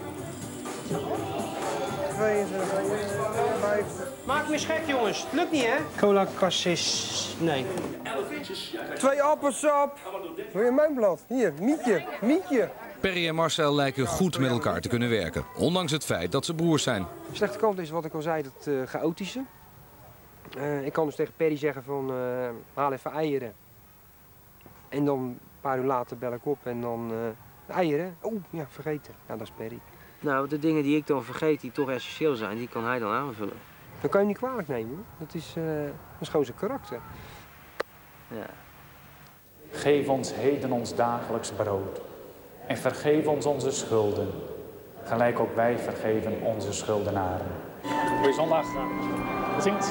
22, maak me gek, jongens. Het lukt niet, hè? Cola cassis. Nee. 2 appelsap. Wil je mijn blad? Hier, Mietje. Perry en Marcel lijken goed met elkaar te kunnen werken. Ondanks het feit dat ze broers zijn. De slechte kant is wat ik al zei, dat chaotische. Ik kan dus tegen Perry zeggen van haal even eieren. En dan een paar uur later bel ik op en dan eieren. Oh, ja, vergeten. Ja, dat is Perry. Nou, de dingen die ik dan vergeet, die toch essentieel zijn, die kan hij dan aanvullen. Dat kan je niet kwalijk nemen, hoor. Dat is gewoon zijn karakter. Ja. Geef ons heden ons dagelijks brood. En vergeef ons onze schulden. Gelijk ook wij vergeven onze schuldenaren. Goeie zondag. Tot ziens.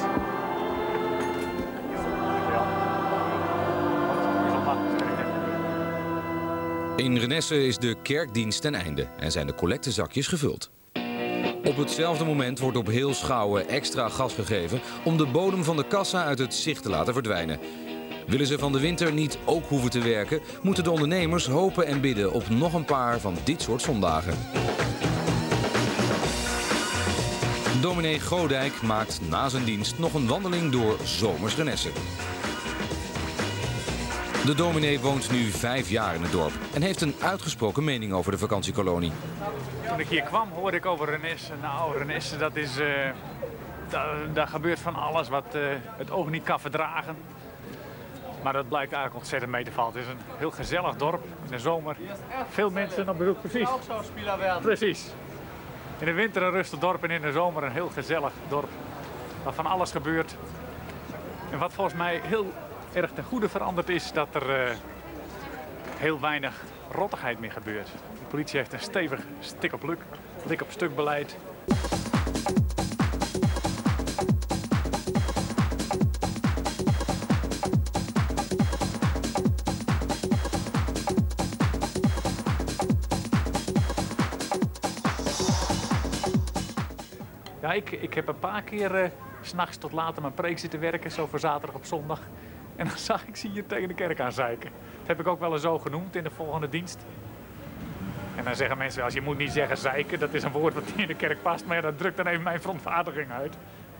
In Renesse is de kerkdienst ten einde en zijn de collectezakjes gevuld. Op hetzelfde moment wordt op heel Schouwen extra gas gegeven om de bodem van de kassa uit het zicht te laten verdwijnen. Willen ze van de winter niet ook hoeven te werken, moeten de ondernemers hopen en bidden op nog een paar van dit soort zondagen. Dominee Godijk maakt na zijn dienst nog een wandeling door zomers Renesse. De dominee woont nu 5 jaar in het dorp en heeft een uitgesproken mening over de vakantiekolonie. Toen ik hier kwam hoorde ik over Renesse. Nou, Renesse, dat is... daar gebeurt van alles wat het oog niet kan verdragen. Maar dat blijkt eigenlijk ontzettend mee te vallen. Het is een heel gezellig dorp in de zomer. Veel mensen op bezoek, precies. Precies. In de winter een rustig dorp en in de zomer een heel gezellig dorp. Waar van alles gebeurt. En wat volgens mij heel erg ten goede veranderd is, dat er heel weinig rottigheid meer gebeurt. De politie heeft een stevig lik op stuk beleid. Ja, ik heb een paar keer 's nachts tot later mijn preek zitten werken, zo voor zaterdag op zondag. En dan zag ik ze hier tegen de kerk aan zeiken. Dat heb ik ook wel eens zo genoemd in de volgende dienst. En dan zeggen mensen, je moet niet zeggen zeiken, dat is een woord wat niet in de kerk past. Maar ja, dat drukt dan even mijn verontwaardiging uit.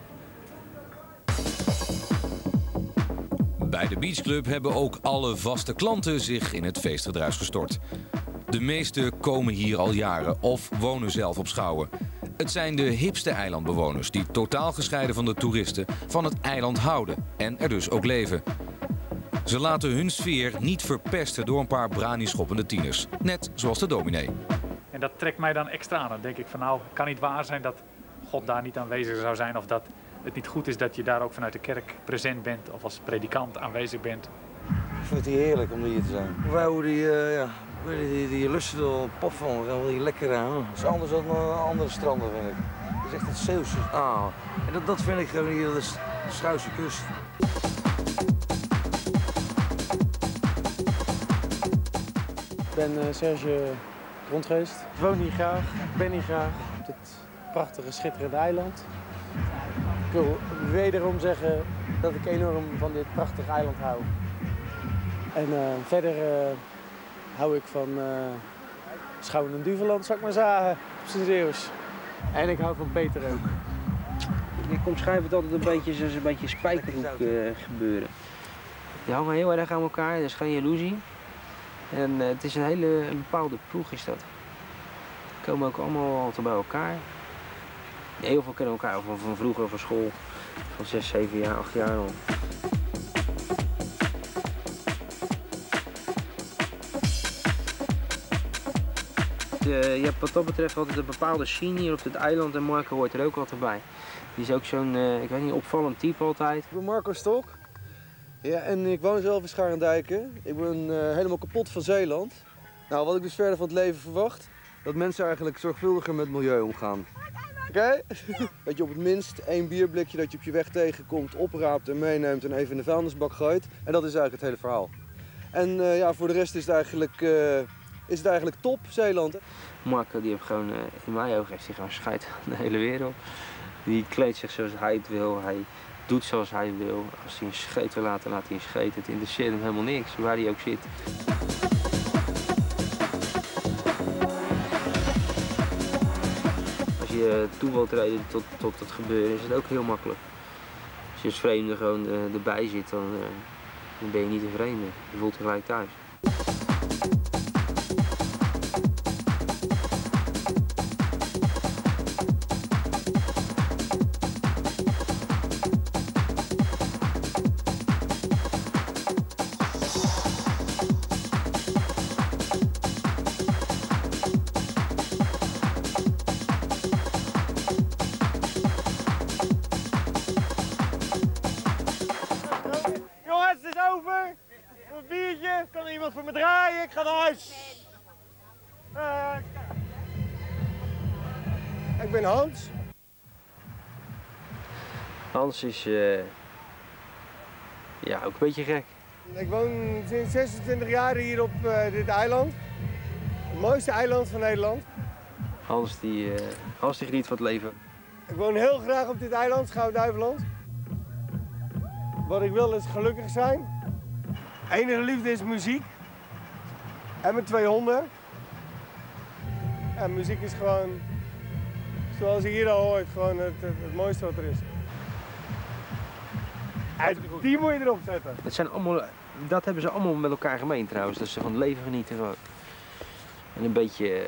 Bij de beachclub hebben ook alle vaste klanten zich in het feestgedruis gestort. De meeste komen hier al jaren of wonen zelf op Schouwen. Het zijn de hipste eilandbewoners die totaal gescheiden van de toeristen van het eiland houden en er dus ook leven. Ze laten hun sfeer niet verpesten door een paar brani-schoppende tieners, net zoals de dominee. En dat trekt mij dan extra aan. Dan denk ik van nou, het kan niet waar zijn dat God daar niet aanwezig zou zijn of dat het niet goed is dat je daar ook vanuit de kerk present bent of als predikant aanwezig bent. Ik vind het heerlijk om hier te zijn. Wij houden die lusten er pop van, we gaan wel hier lekker aan. Het is anders dan andere stranden, vind ik. Het is echt het Zeeuwse. En dat vind ik gewoon hier, de Schuitse kust. Ik ben Serge Rondgeest. Ik woon hier graag, ik ben hier graag op dit prachtige, schitterende eiland. Ik wil wederom zeggen dat ik enorm van dit prachtige eiland hou. En verder hou ik van Schouwen en Duveland, zou ik maar zeggen, op zijn Zeeuws. En ik hou van Peter ook. Ik omschrijf het altijd een beetje zoals een beetje spijkerhoek gebeuren. Die hangen heel erg aan elkaar, er is geen jaloezie. En het is een bepaalde ploeg is dat. Die komen ook allemaal altijd bij elkaar. Heel veel kennen elkaar van vroeger, van school. Van 6, 7 jaar, 8 jaar al. Je hebt wat dat betreft altijd een bepaalde scene hier op dit eiland en Marco hoort er ook altijd bij. Die is ook zo'n, ik weet niet, opvallend type altijd. Ik ben Marco Stok. Ja, en ik woon zelf in Scharendijken. Ik ben helemaal kapot van Zeeland. Nou, wat ik dus verder van het leven verwacht, dat mensen eigenlijk zorgvuldiger met het milieu omgaan. Oké? Dat je op het minst 1 bierblikje dat je op je weg tegenkomt opraapt en meeneemt en even in de vuilnisbak gooit. En dat is eigenlijk het hele verhaal. En ja, voor de rest is het eigenlijk top, Zeeland. Marco die heeft gewoon, in mijn ogen heeft hij gewoon scheid aan de hele wereld. Die kleedt zich zoals hij het wil, hij doet zoals hij wil. Als hij een scheet wil laten, laat hij een scheet. Het interesseert hem helemaal niks, waar hij ook zit. Als je toe wilt rijden tot het gebeuren, is het ook heel makkelijk. Als je als vreemde gewoon erbij zit, dan ben je niet een vreemde. Je voelt je gelijk thuis. Voor me draaien, ik ga naar huis. Ik ben Hans. Hans is ja, ook een beetje gek. Ik woon sinds 26 jaar hier op dit eiland. Het mooiste eiland van Nederland. Hans die geniet van het leven. Ik woon heel graag op dit eiland, Schouwen-Duiveland. Wat ik wil is gelukkig zijn. Enige liefde is muziek. En mijn 2 honden. En muziek is gewoon Zoals ik hier al hoor, gewoon het mooiste wat er is. En die moet je erop zetten. Dat hebben ze allemaal met elkaar gemeen trouwens. Dat ze van het leven genieten. En een beetje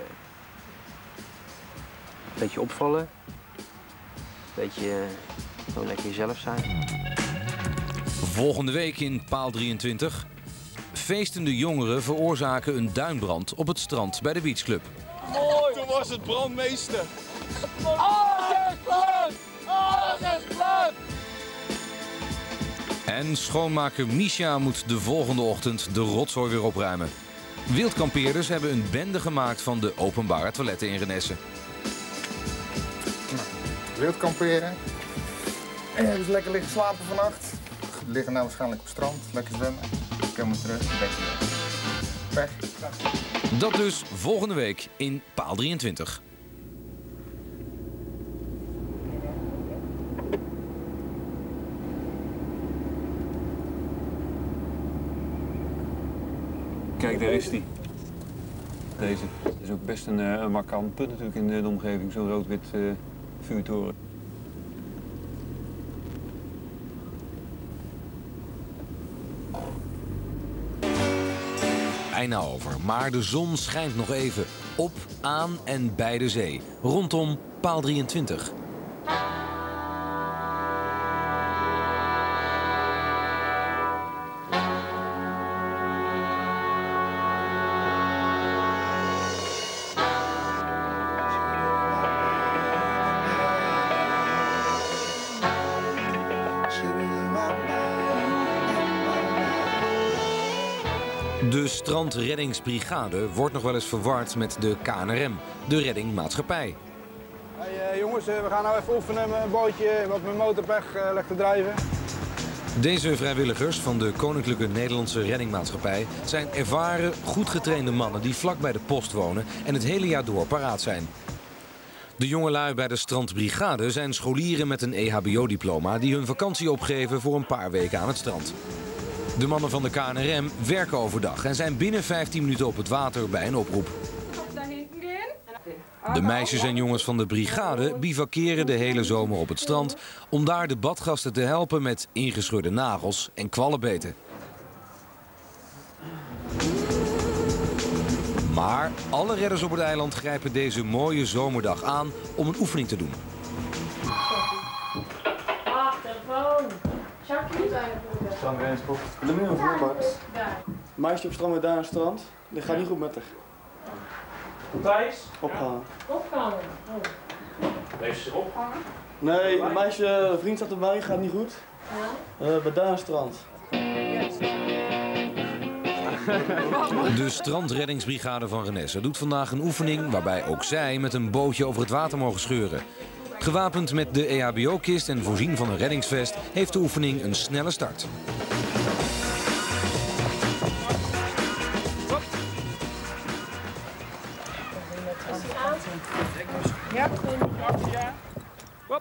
opvallen. Een beetje gewoon lekker jezelf zijn. Volgende week in Paal 23. Feestende jongeren veroorzaken een duinbrand op het strand bij de beachclub. Mooi. Toen was het brandmeester. Alles is plat! Alles is plat! En schoonmaker Misha moet de volgende ochtend de rotzooi weer opruimen. Wildkampeerders hebben een bende gemaakt van de openbare toiletten in Renesse. Wild kamperen. En hebben ze lekker liggen slapen vannacht. Liggen nou waarschijnlijk op het strand, lekker zwemmen. Komen terug, een beetje pech. Dat dus volgende week in Paal 23. Kijk, daar is die. Deze. Dat is ook best een markant punt natuurlijk in de omgeving, zo'n rood-wit vuurtoren. Bijna over, maar de zon schijnt nog even op, aan en bij de zee. Rondom Paal 23. De strandreddingsbrigade wordt nog wel eens verward met de KNRM, de reddingmaatschappij. Hey, jongens, we gaan nou even oefenen met een bootje wat met motorpech ligt te drijven. Deze vrijwilligers van de Koninklijke Nederlandse Reddingmaatschappij zijn ervaren, goed getrainde mannen die vlak bij de post wonen en het hele jaar door paraat zijn. De jongelui bij de strandbrigade zijn scholieren met een EHBO-diploma die hun vakantie opgeven voor een paar weken aan het strand. De mannen van de KNRM werken overdag en zijn binnen 15 minuten op het water bij een oproep. De meisjes en jongens van de brigade bivakeren de hele zomer op het strand om daar de badgasten te helpen met ingescheurde nagels en kwallenbeten. Maar alle redders op het eiland grijpen deze mooie zomerdag aan om een oefening te doen. Strandreddingsboek. De muur voor Bart. Meisje op strand met daar aan het strand. Dat gaat niet goed met haar. Thijs? Opgehangen. Opgehangen. Heeft ze opgehangen? Nee, een meisje, een vriend zat erbij, gaat niet goed. Bij daar aan het strand. De strandreddingsbrigade van Renesse doet vandaag een oefening waarbij ook zij met een bootje over het water mogen scheuren. Gewapend met de EHBO-kist en voorzien van een reddingsvest heeft de oefening een snelle start. Ja. Hop.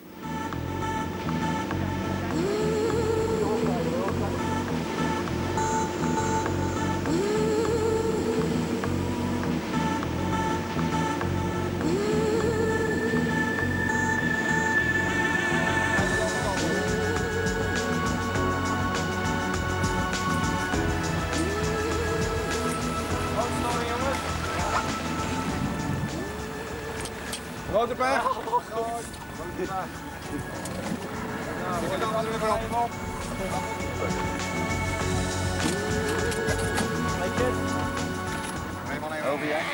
Grote pech. Over jij.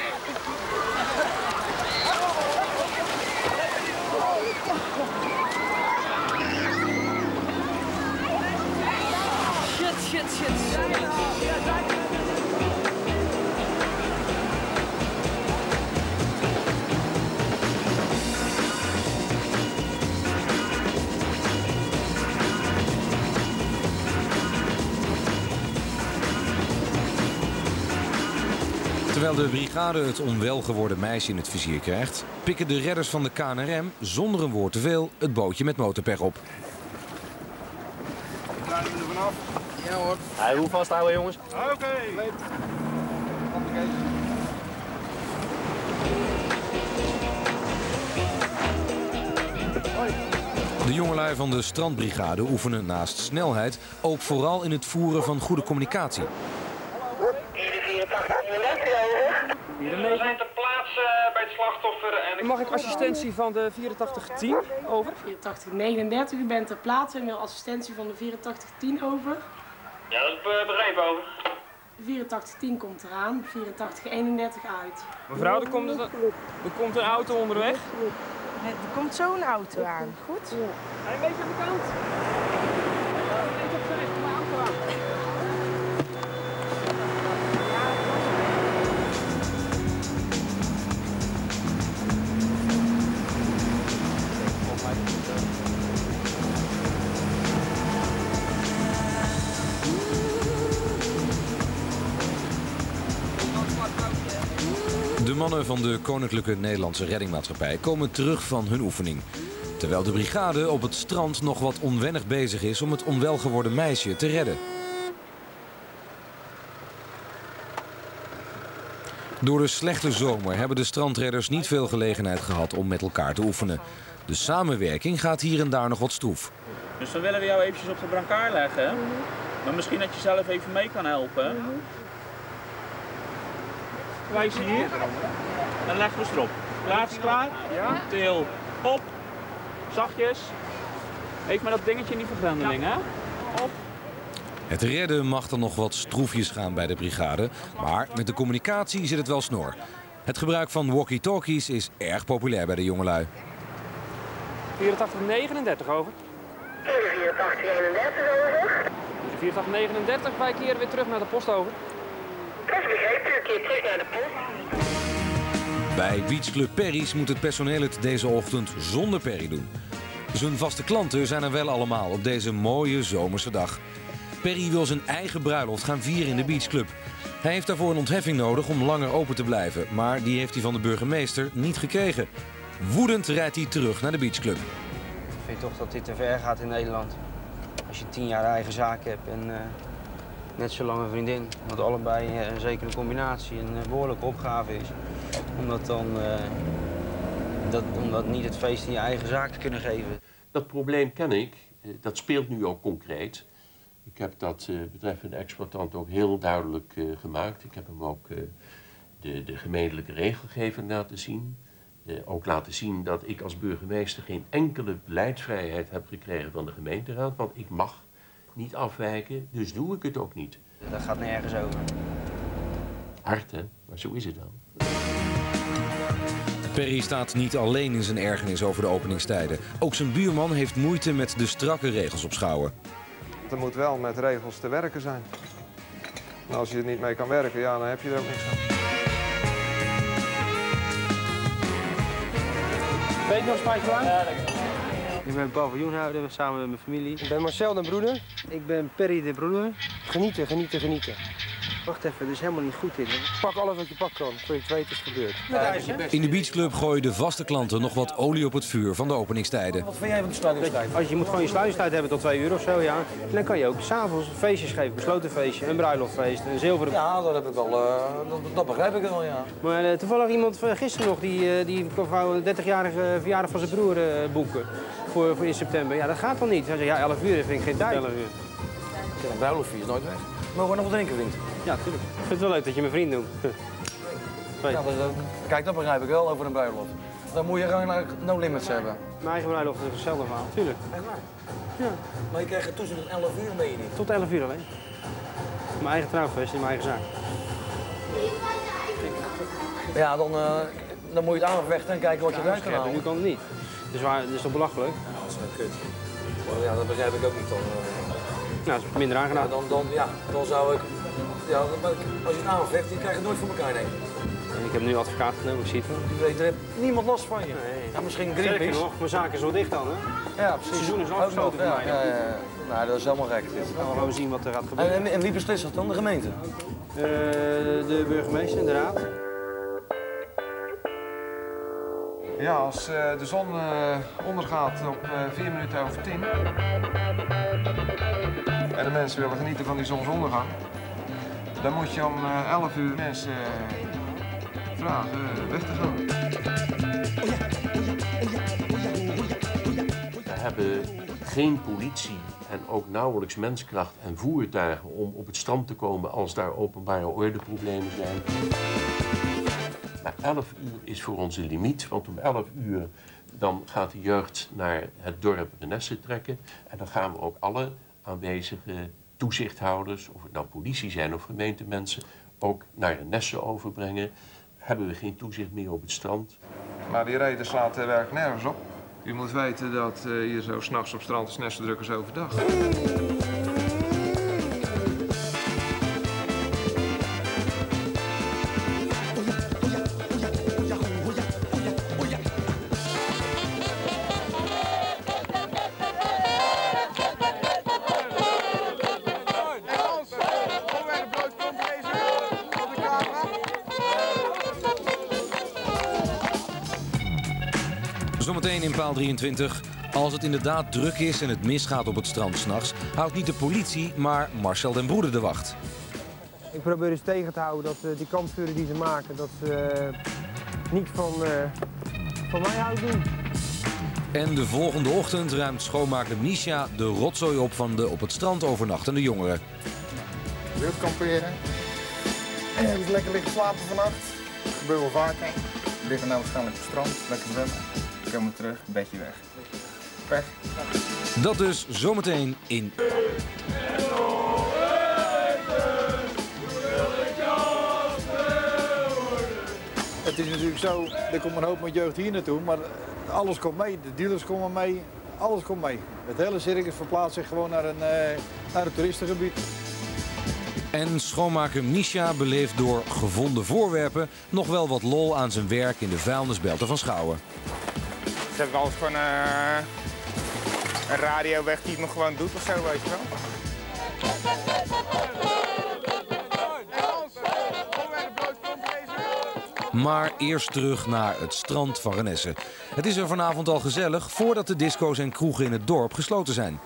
Shit. Terwijl de brigade het onwel geworden meisje in het vizier krijgt, pikken de redders van de KNRM zonder een woord te veel het bootje met motorpech op. Draaien we er vanaf. Ja hoor. Hij hoe vasthouden jongens. Oké. De jongelui van de strandbrigade oefenen naast snelheid ook vooral in het voeren van goede communicatie. We zijn ter plaatse bij het slachtoffer. En mag ik assistentie van de 8410 over? 8439, u bent ter plaatse en wil assistentie van de 8410 over. Ja, dat is begreep over. 8410 komt eraan, 8431 uit. Mevrouw, er komt een auto onderweg. Er komt zo'n auto aan, goed? Ga een beetje aan de kant. Een beetje opzij, kom de auto aan. De mannen van de Koninklijke Nederlandse Reddingmaatschappij komen terug van hun oefening. Terwijl de brigade op het strand nog wat onwennig bezig is om het onwel geworden meisje te redden. Door de slechte zomer hebben de strandredders niet veel gelegenheid gehad om met elkaar te oefenen. De samenwerking gaat hier en daar nog wat stroef. Dus dan willen we jou eventjes op de brancard leggen. Maar misschien dat je zelf even mee kan helpen. Wijs hier. Dan leggen we ze erop. Klaar is klaar? Ja. Til. Op. Zachtjes. Even met dat dingetje niet vergrendeling, hè? Op. Het redden mag dan nog wat stroefjes gaan bij de brigade, maar met de communicatie zit het wel snor. Het gebruik van walkie-talkies is erg populair bij de jongelui. 8439 over. 8431 over. 8439, wij keren weer terug naar de post over. Dat is begrepen, u keert terug naar de post. Bij Beachclub Perry's moet het personeel het deze ochtend zonder Perry doen. Zijn vaste klanten zijn er wel allemaal op deze mooie zomerse dag. Perry wil zijn eigen bruiloft gaan vieren in de Beachclub. Hij heeft daarvoor een ontheffing nodig om langer open te blijven, maar die heeft hij van de burgemeester niet gekregen. Woedend rijdt hij terug naar de Beachclub. Ik vind toch dat dit te ver gaat in Nederland. Als je 10 jaar eigen zaak hebt en net zo lang een vriendin, wat allebei een zekere combinatie, een behoorlijke opgave is. Om dat niet het feest in je eigen zaak te kunnen geven. Dat probleem ken ik, dat speelt nu ook concreet. Ik heb dat betreffende exploitant ook heel duidelijk gemaakt. Ik heb hem ook de gemeentelijke regelgeving laten zien. Ook laten zien dat ik als burgemeester geen enkele beleidsvrijheid heb gekregen van de gemeenteraad. Want ik mag niet afwijken, dus doe ik het ook niet. Dat gaat nergens over. Hard, hè? Maar zo is het wel. Perry staat niet alleen in zijn ergernis over de openingstijden. Ook zijn buurman heeft moeite met de strakke regels op Schouwen. Er moet wel met regels te werken zijn. En als je er niet mee kan werken, ja, dan heb je er ook niks aan. Weet je nog een spaatje lang? Ik ben paviljoenhouder samen met mijn familie. Ik ben Marcel de broeder. Ik ben Perry de broeder. Genieten, genieten, genieten. Wacht even, dit is helemaal niet goed dit. Pak alles wat je pakken kan, voor je het weet is het gebeurd. In de Beachclub gooien de vaste klanten nog wat olie op het vuur van de openingstijden. Wat vind jij van de sluitingstijd? Je moet gewoon je sluitingstijd hebben tot 2 uur of zo, ja. En dan kan je ook s'avonds feestjes geven, besloten feestje, een bruiloftfeest, een zilveren... Ja, dat heb ik wel, dat begrijp ik wel, ja. Maar toevallig iemand van gisteren nog, die wou een 30-jarige verjaardag van zijn broer boeken voor in september. Ja, dat gaat dan niet. Hij zei, ja, 11 uur vind ik geen tijd. 11 uur. Een bruiloftje is nooit weg. Mogen we nog wat drinken, vriend? Ja, tuurlijk. Ik vind het wel leuk dat je mijn vriend doet. Ja, kijk, dat begrijp ik wel over een bruiloft. Dan moet je gewoon no limits hebben. Mijn eigen bruiloft is hetzelfde verhaal. Tuurlijk. Echt waar? Ja. Maar je krijgt het tussen 11 uur, meen je niet? Tot 11 uur alleen. Mijn eigen trouwfeest in mijn eigen zaak. Ja, dan moet je het aanvechten en kijken wat je eruit kan halen. Nu kan het niet. Dus dat is toch belachelijk? Ja, dat is wel kut. Ja, dat begrijp ik ook niet dan. Nou, dat is minder aangenaam. Ja, dan zou ik... Ja, als je het aanvecht, je krijgt het nooit voor elkaar, denk ik. En ik heb nu advocaat genomen, ik zie het wel. Je weet, er heeft niemand last van je. Nee. Ja, misschien Greenpeace. Nog, mijn zaak is wel dicht dan, hè? Ja, precies. Het seizoen is afgesloten voor mij. Ja. Nou, dat is helemaal gek. Dan gaan we gewoon zien wat er gaat gebeuren. En wie beslist dat dan? De gemeente? De burgemeester en de raad. Ja, als de zon ondergaat op 4 minuten over 10 en de mensen willen genieten van die zonsondergang, dan moet je om 11 uur mensen vragen weg te gaan. We hebben geen politie en ook nauwelijks menskracht en voertuigen om op het strand te komen als daar openbare ordeproblemen zijn. Maar 11 uur is voor ons een limiet, want om 11 uur dan gaat de jeugd naar het dorp Renesse trekken. En dan gaan we ook alle aanwezige toezichthouders, of het nou politie zijn of gemeentemensen, ook naar Renesse overbrengen. Hebben we geen toezicht meer op het strand. Maar die reden slaat werk nergens op. U moet weten dat hier zo 's nachts op strand is net zo druk als overdag. Zometeen in paal 23. Als het inderdaad druk is en het misgaat op het strand 's nachts, houdt niet de politie, maar Marcel den Broeder de wacht. Ik probeer dus tegen te houden dat die kampvuren die ze maken, dat ze niet van mij houden doen. En de volgende ochtend ruimt schoonmaker Misha de rotzooi op van de op het strand overnachtende jongeren. Wild kamperen. En hebben ze lekker liggen slapen vannacht. Dat gebeurt wel vaker. We liggen nou waarschijnlijk op het strand, lekker zwemmen. Komen terug, een beetje weg. Pech. Dat dus zometeen in... Het is natuurlijk zo, er komt een hoop met jeugd hier naartoe, maar alles komt mee. De dealers komen mee, alles komt mee. Het hele circus verplaatst zich gewoon naar een toeristengebied. En schoonmaker Misha beleeft door gevonden voorwerpen nog wel wat lol aan zijn werk in de vuilnisbelten van Schouwen. Ze hebben wel eens gewoon een radio weg die het nog gewoon doet of zo, weet je wel. Maar eerst terug naar het strand van Renesse. Het is er vanavond al gezellig voordat de disco's en kroegen in het dorp gesloten zijn.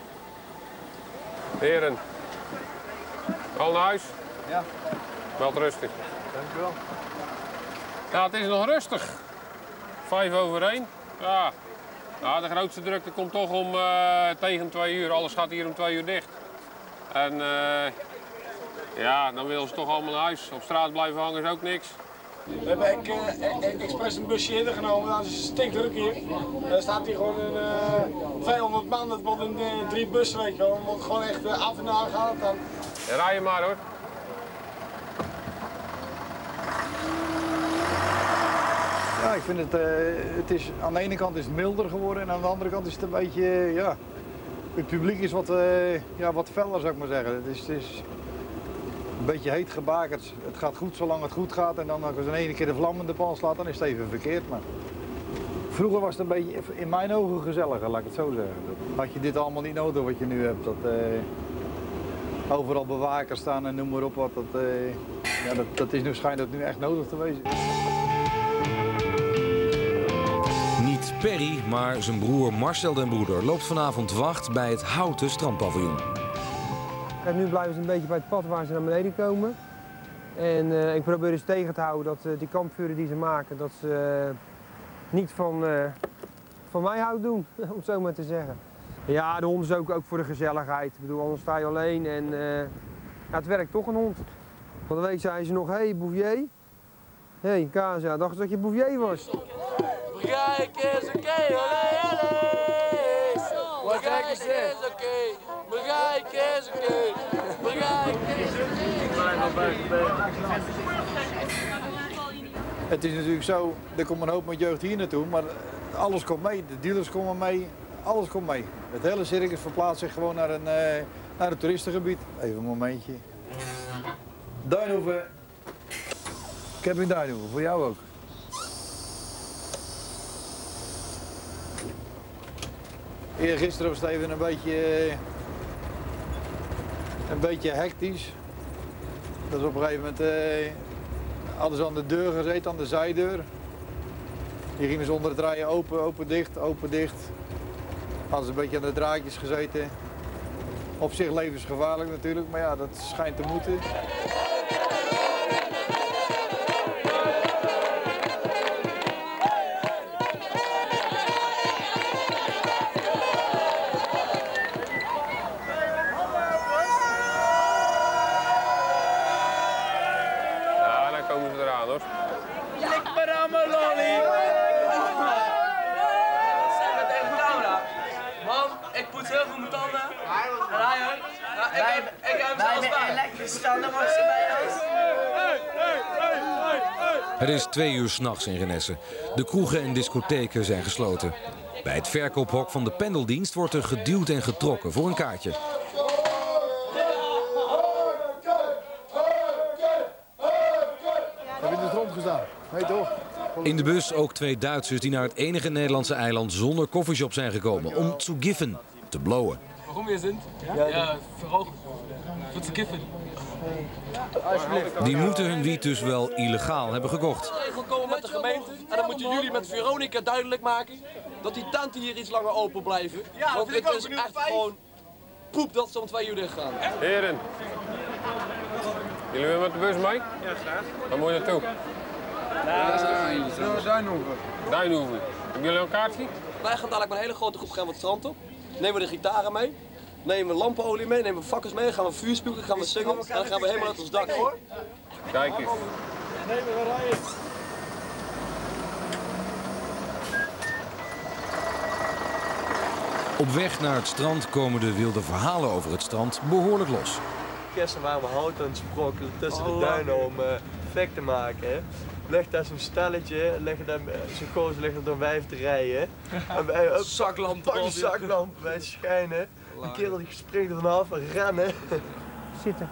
Heren, al naar huis? Ja. Wel rustig. Dankjewel. Ja, het is nog rustig. 1:05. Ja. Nou, de grootste drukte komt toch om tegen 2 uur. Alles gaat hier om 2 uur dicht. En ja, dan willen ze toch allemaal naar huis. Op straat blijven hangen is ook niks. We hebben expres een busje ingenomen, nou, het is stikdruk hier. Er staat hier gewoon een 200 man, dat wordt in 3 bussen, weet je wel. We moeten gewoon echt af en aan gaan. Dan. Ja, rij je maar hoor. Ja, ik vind het is, aan de ene kant is het milder geworden en aan de andere kant is het een beetje, ja, het publiek is wat feller, zou ik maar zeggen. Het is een beetje heet gebakerd. Het gaat goed zolang het goed gaat en dan als er in één keer de vlam in de pan slaat, dan is het even verkeerd. Maar vroeger was het een beetje, in mijn ogen, gezelliger, laat ik het zo zeggen. Had je dit allemaal niet nodig wat je nu hebt. Dat, overal bewakers staan en noem maar op wat. Dat is nu, schijnt dat nu echt nodig te wezen. Niet Perry, maar zijn broer Marcel den Broeder loopt vanavond wacht bij het houten strandpaviljoen. En nu blijven ze een beetje bij het pad waar ze naar beneden komen. En ik probeer dus tegen te houden dat die kampvuren die ze maken, dat ze niet van mij houden doen, om het zo maar te zeggen. Ja, de hond is ook voor de gezelligheid. Ik bedoel, anders sta je alleen en ja, het werkt toch een hond. Van de week zei ze nog, hey Bouvier. Hey Kaza, dacht dat je Bouvier was. Begrijp is oké, wat gek is dit? Begrijp is oké, begrijp is Het is natuurlijk zo, er komt een hoop met jeugd hier naartoe, maar alles komt mee. De dealers komen mee, alles komt mee. Het hele circus verplaatst zich gewoon naar een toeristengebied. Even een momentje. Duinhoeven. Ik heb in Duinhoeven, voor jou ook. Eergisteren was het even een beetje hectisch. Dat is op een gegeven moment hadden ze aan de deur gezeten, aan de zijdeur. Die gingen ze onder het rijden open, dicht, open, dicht. Hadden ze een beetje aan de draadjes gezeten. Op zich levensgevaarlijk natuurlijk, maar ja, dat schijnt te moeten. staan, dan mag ze bij ons. Het is 2 uur 's nachts in Renesse. De kroegen en discotheken zijn gesloten. Bij het verkoophok van de pendeldienst wordt er geduwd en getrokken voor een kaartje. Heb je in de grond gestaan? Nee toch? In de bus ook 2 Duitsers die naar het enige Nederlandse eiland zonder koffieshop zijn gekomen om zu giffen, te blowen. Waarom wir sind? Ja, verrauchen. Voor te kiffen. Die moeten hun wiet dus wel illegaal hebben gekocht. De regel komen met de gemeente en dan moeten jullie met Veronica duidelijk maken dat die tenten hier iets langer open blijven. Ja, want het is echt gewoon poep dat ze om 2 uur dicht gaan. Heren, jullie willen met de bus mee? Ja, graag. Waar moet je naartoe? Duinhoeven. Duinhoeven. Hebben jullie een kaartje? Wij gaan dadelijk met een hele grote groep gaan we het strand op. Nemen we de gitaren mee. Nemen we lampenolie mee, nemen we vakkers mee, gaan we vuur spugen, gaan we zingen en dan gaan we helemaal uit ons dak. Kijk eens. Nemen we rijden. Op weg naar het strand komen de wilde verhalen over het strand behoorlijk los. Gisteren waren we hout aan het sprokkelen tussen de duinen om effect te maken. Hè. Ligt daar zo'n stelletje, zo'n gozer ligt er door 5 te rijden. Zaklamp pak een zaklamp, wij schijnen. Die kerel die springt er vanaf en rennen. Zitten.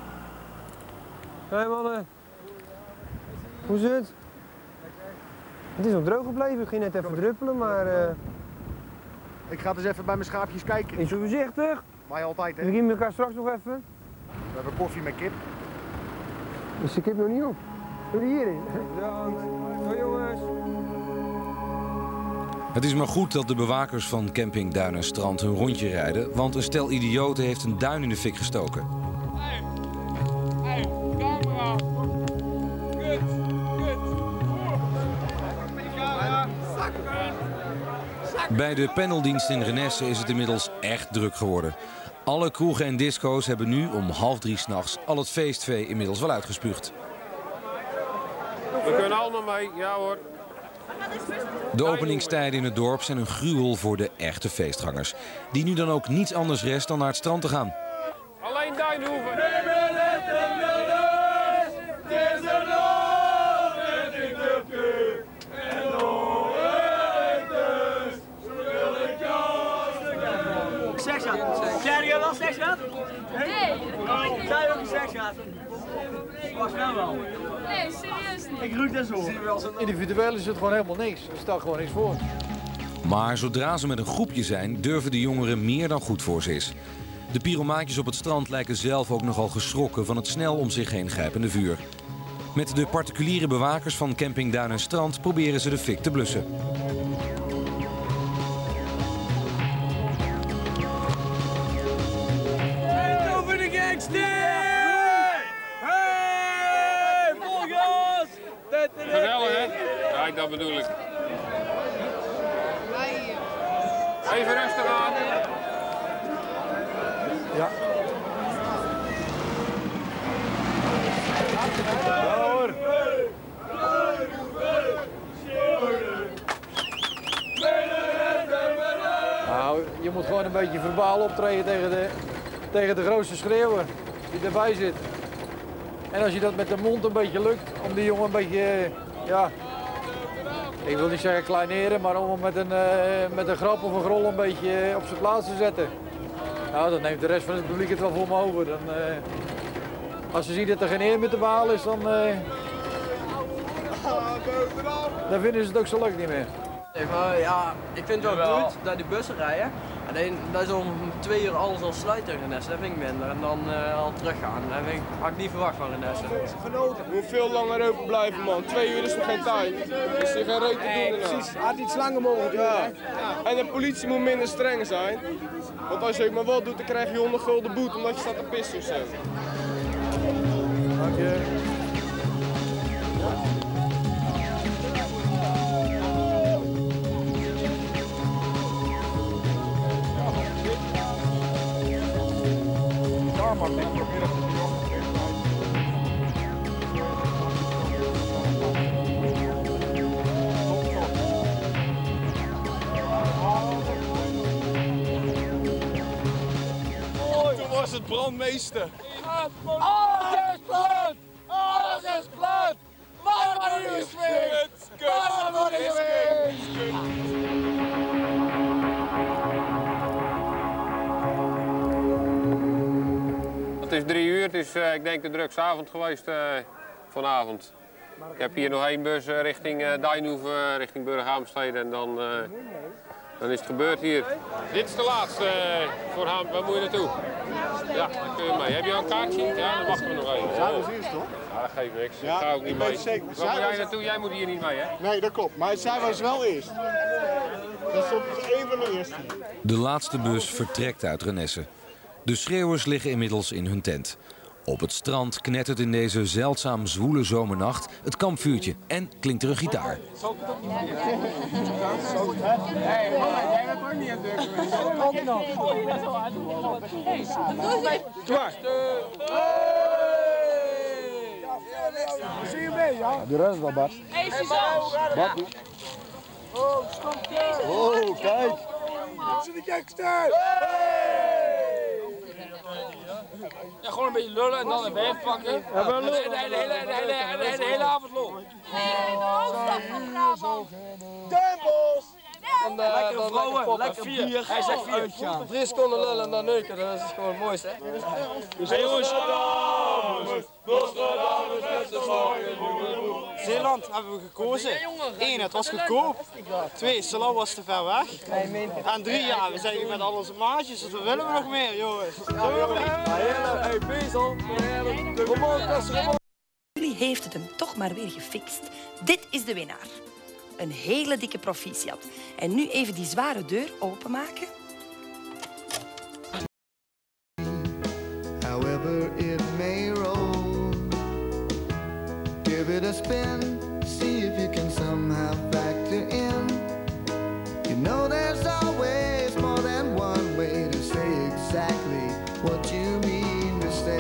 Hé mannen. Hoe is het? Het is nog droog gebleven, ik ging net even druppelen, maar... Ik ga dus even bij mijn schaapjes kijken. Is zo voorzichtig. Maar altijd, hè? We zien elkaar straks nog even. We hebben koffie met kip. Is de kip nog niet op? Doe die hierin. Bedankt. Hoi jongens. Het is maar goed dat de bewakers van camping Duin en Strand hun rondje rijden, want een stel idioten heeft een duin in de fik gestoken. Hey, camera. Kut, kut. Bij de paneldienst in Renesse is het inmiddels echt druk geworden. Alle kroegen en disco's hebben nu om 2:30 s'nachts al het feestvee inmiddels wel uitgespuugd. We kunnen allemaal mee, ja hoor. De openingstijden in het dorp zijn een gruwel voor de echte feestgangers. Die nu dan ook niets anders rest dan naar het strand te gaan. Alleen Duinhoeven. Jij jij wel seks gehad? Nee. Zou je ook een seks gehad? Was nou wel? Nee, serieus niet. Ik roek dat zo. Individueel is het gewoon helemaal niks. Er staat gewoon niks voor. Maar zodra ze met een groepje zijn, durven de jongeren meer dan goed voor ze is. De pyromaatjes op het strand lijken zelf ook nogal geschrokken van het snel om zich heen grijpende vuur. Met de particuliere bewakers van camping Duin en Strand proberen ze de fik te blussen. Over de gangster! Hey, vol gas! Gezellig hè? Kijk, dat bedoel ik. Even rustig aan. Ja. Ja hoor. Nou, je moet gewoon een beetje verbaal optreden tegen de grootste schreeuwer die erbij zit. En als je dat met de mond een beetje lukt, om die jongen een beetje, ja, ik wil niet zeggen kleineren, maar om hem met een grap of een grol een beetje op zijn plaats te zetten. Nou, dan neemt de rest van het publiek het wel voor me over. Dan, als ze zien dat er geen eer meer te behalen is, dan vinden ze het ook zo leuk niet meer. Ja, ik vind het wel goed dat die bussen rijden. Alleen dat is om 2 uur alles al sluiten in Renesse, dat vind ik minder. En dan al teruggaan, dat had ik niet verwacht van Renesse. Je moet veel langer open blijven man, 2 uur is nog geen tijd. Dus je geen reet te doen erna. Precies, had iets langer mogen doen. Ja. En de politie moet minder streng zijn. Want als je ook maar wat doet, dan krijg je 100 gulden boete omdat je staat te pissen of zo. Dank je. Toen was het brandmeester. Oh! plat! Alles is plat! Maar wat is winst? Maar wat is winst? Het is 3 uur, het is ik denk de drukste avond geweest vanavond. Ik heb hier nog 1 bus richting Duinhoeven, richting Burghaamstede en dan is het gebeurd hier. Dit is de laatste voor Haam. Waar moet je naartoe? Ja, daar kun je mee. Heb je al een kaartje? Ja, dan wachten we nog even. Ja, dat is eerst toch? Ja, dat geeft niks. Ja, ik ga ook niet mee. Zeker. Waar moet jij naartoe? Jij moet hier niet mee, hè? Nee, dat klopt. Maar zij was wel eerst. Dat stond een van de eerste. De laatste bus vertrekt uit Renesse. De schreeuwers liggen inmiddels in hun tent. Op het strand knettert in deze zeldzaam zwoele zomernacht het kampvuurtje en klinkt er een gitaar. Hé, jij bent ook niet aan het zie je mee, ja? De rest is wel Bart. Bart. Oh, kijk. Dat is de gekste! Ja, gewoon een beetje lullen en dan een wijf pakken. Ja, wel lullen. De hele avond lol. Nee, de hoofdstad van Brabant. Den Bosch! Lekker vrouwen, lekker bier. Hij zegt 4. 3 seconden lullen en dan neuken, dat is gewoon het mooiste. Hey jongens! Zeeland hebben we gekozen. 1, het was goedkoop. 2, Salau was te ver weg. En 3, ja, we zijn hier met al onze maatjes, dus wat willen we nog meer, jongens? Hey, Bezel. Jullie heeft het hem toch maar weer gefixt. Dit is de winnaar. Een hele dikke proficiat. En nu even die zware deur openmaken. However it may roll, give it a spin, see if you can somehow factor in. You know there's always more than one way to say exactly what you mean to say.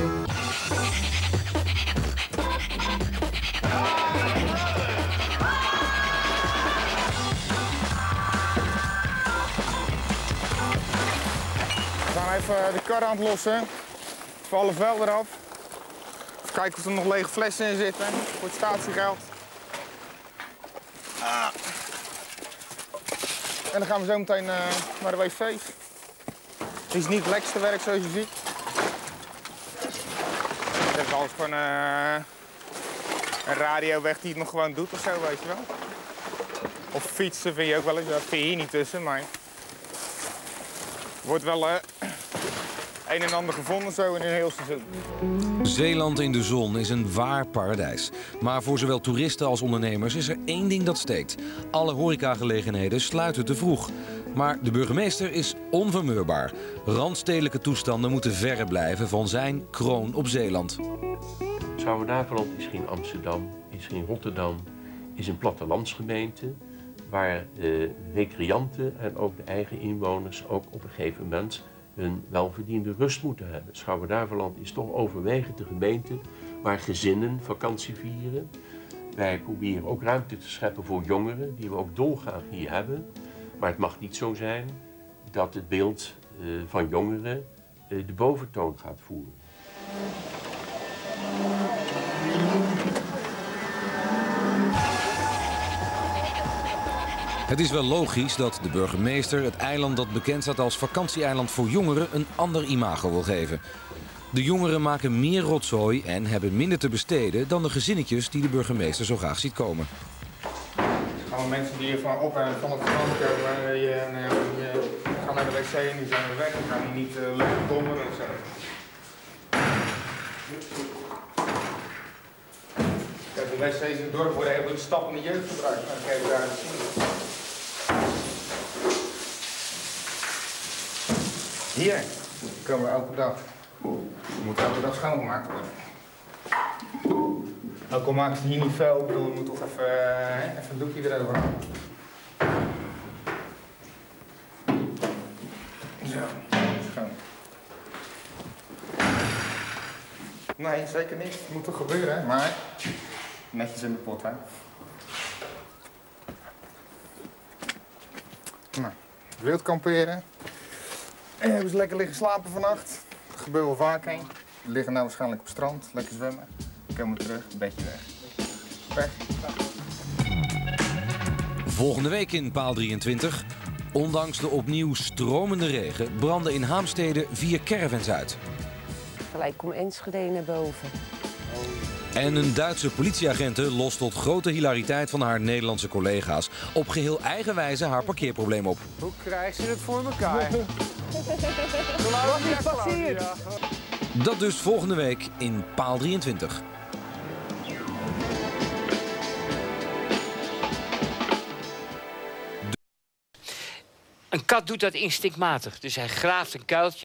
We gaan even de kar aan het lossen. Even alle vuil eraf. Even kijken of er nog lege flessen in zitten voor het statiegeld. En dan gaan we zo meteen naar de wc's. Het is niet het lekkerste werk zoals je ziet. Ik heb alles gewoon een radio weg die het nog gewoon doet of zo, weet je wel. Of fietsen vind je ook wel eens, dat vind je hier niet tussen, maar... Er wordt wel een en ander gevonden zo in een heel seizoen. Zeeland in de zon is een waar paradijs. Maar voor zowel toeristen als ondernemers is er één ding dat steekt. Alle horecagelegenheden sluiten te vroeg. Maar de burgemeester is onvermurbaar. Randstedelijke toestanden moeten verre blijven van zijn kroon op Zeeland. Schouwen-Duiveland is geen Amsterdam, is geen Rotterdam, is een plattelandsgemeente waar recreanten en ook de eigen inwoners ook op een gegeven moment hun welverdiende rust moeten hebben. Schouwen-Duiveland is toch overwegend de gemeente waar gezinnen vakantie vieren. Wij proberen ook ruimte te scheppen voor jongeren, die we ook dolgraag hier hebben. Maar het mag niet zo zijn dat het beeld van jongeren de boventoon gaat voeren. Het is wel logisch dat de burgemeester het eiland dat bekend staat als vakantieeiland voor jongeren een ander imago wil geven. De jongeren maken meer rotzooi en hebben minder te besteden dan de gezinnetjes die de burgemeester zo graag ziet komen. Gewoon mensen die hier van op en van het strand komen, die gaan naar de wc en die zijn weer weg. Die gaan hier niet lekker dommeren of zo. Kijk, de wc's in het dorp worden heel veel stappende jeugd gebruikt. Dan krijg je daar zien. Hier komen we elke dag. Er moet elke dag schoongemaakt worden. Ook al maken ze hier niet veel, ik bedoel, je moet toch even een doekje erover halen. Zo, schoon. Nee, zeker niet. Het moet toch gebeuren, maar netjes in de pot, hè. Nou, wild kamperen. En hebben ze lekker liggen slapen vannacht. Dat gebeurt wel vaak heen. Die liggen nou waarschijnlijk op het strand, lekker zwemmen. Dan komen we terug, een beetje weg. Weg. Volgende week in Paal 23. Ondanks de opnieuw stromende regen branden in Haamstede 4 caravans uit. Gelijk kom Enschede naar boven. En een Duitse politieagente lost tot grote hilariteit van haar Nederlandse collega's op geheel eigen wijze haar parkeerprobleem op. Hoe krijgt ze het voor elkaar? Dat dus volgende week in Paal 23. Een kat doet dat instinctmatig, dus hij graaft een kuiltje.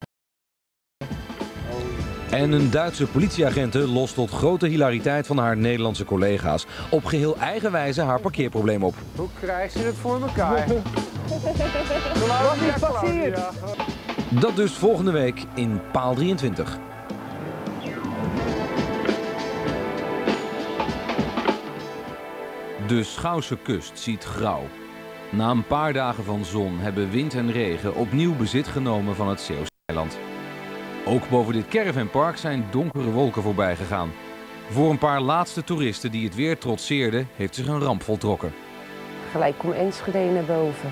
En een Duitse politieagente lost tot grote hilariteit van haar Nederlandse collega's op geheel eigen wijze haar parkeerprobleem op. Hoe krijgt ze het voor elkaar? Dat dus volgende week in Paal 23. De Schouwse kust ziet grauw. Na een paar dagen van zon hebben wind en regen opnieuw bezit genomen van het Zeeuwse eiland. Ook boven dit caravanpark zijn donkere wolken voorbij gegaan. Voor een paar laatste toeristen die het weer trotseerden, heeft zich een ramp voltrokken. Gelijk kom Enschede naar boven.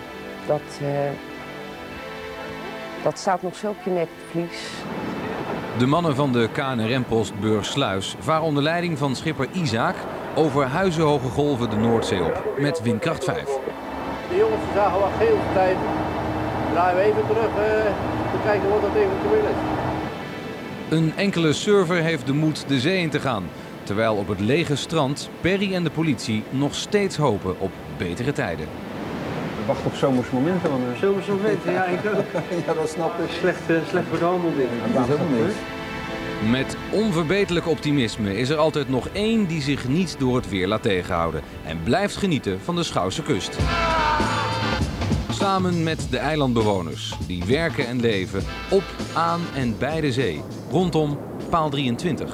Dat staat nog zo op je netvlies. De mannen van de KNRM-post Burgsluis varen onder leiding van schipper Isaac over huizenhoge golven de Noordzee op, met windkracht 5. De jongens zagen wat geel tijd. Draaien we even terug te kijken wat dat eventueel is. Een enkele surfer heeft de moed de zee in te gaan, terwijl op het lege strand Perry en de politie nog steeds hopen op betere tijden. We wachten op zomerse momenten. Zomerse momenten, ja, ik ook. Ja, dat snap ik. Slecht behandeld dit. Dat is helemaal niks. Met onverbeterlijk optimisme is er altijd nog één die zich niet door het weer laat tegenhouden en blijft genieten van de Schouwse kust. Samen met de eilandbewoners die werken en leven op, aan en bij de zee, rondom Paal 23.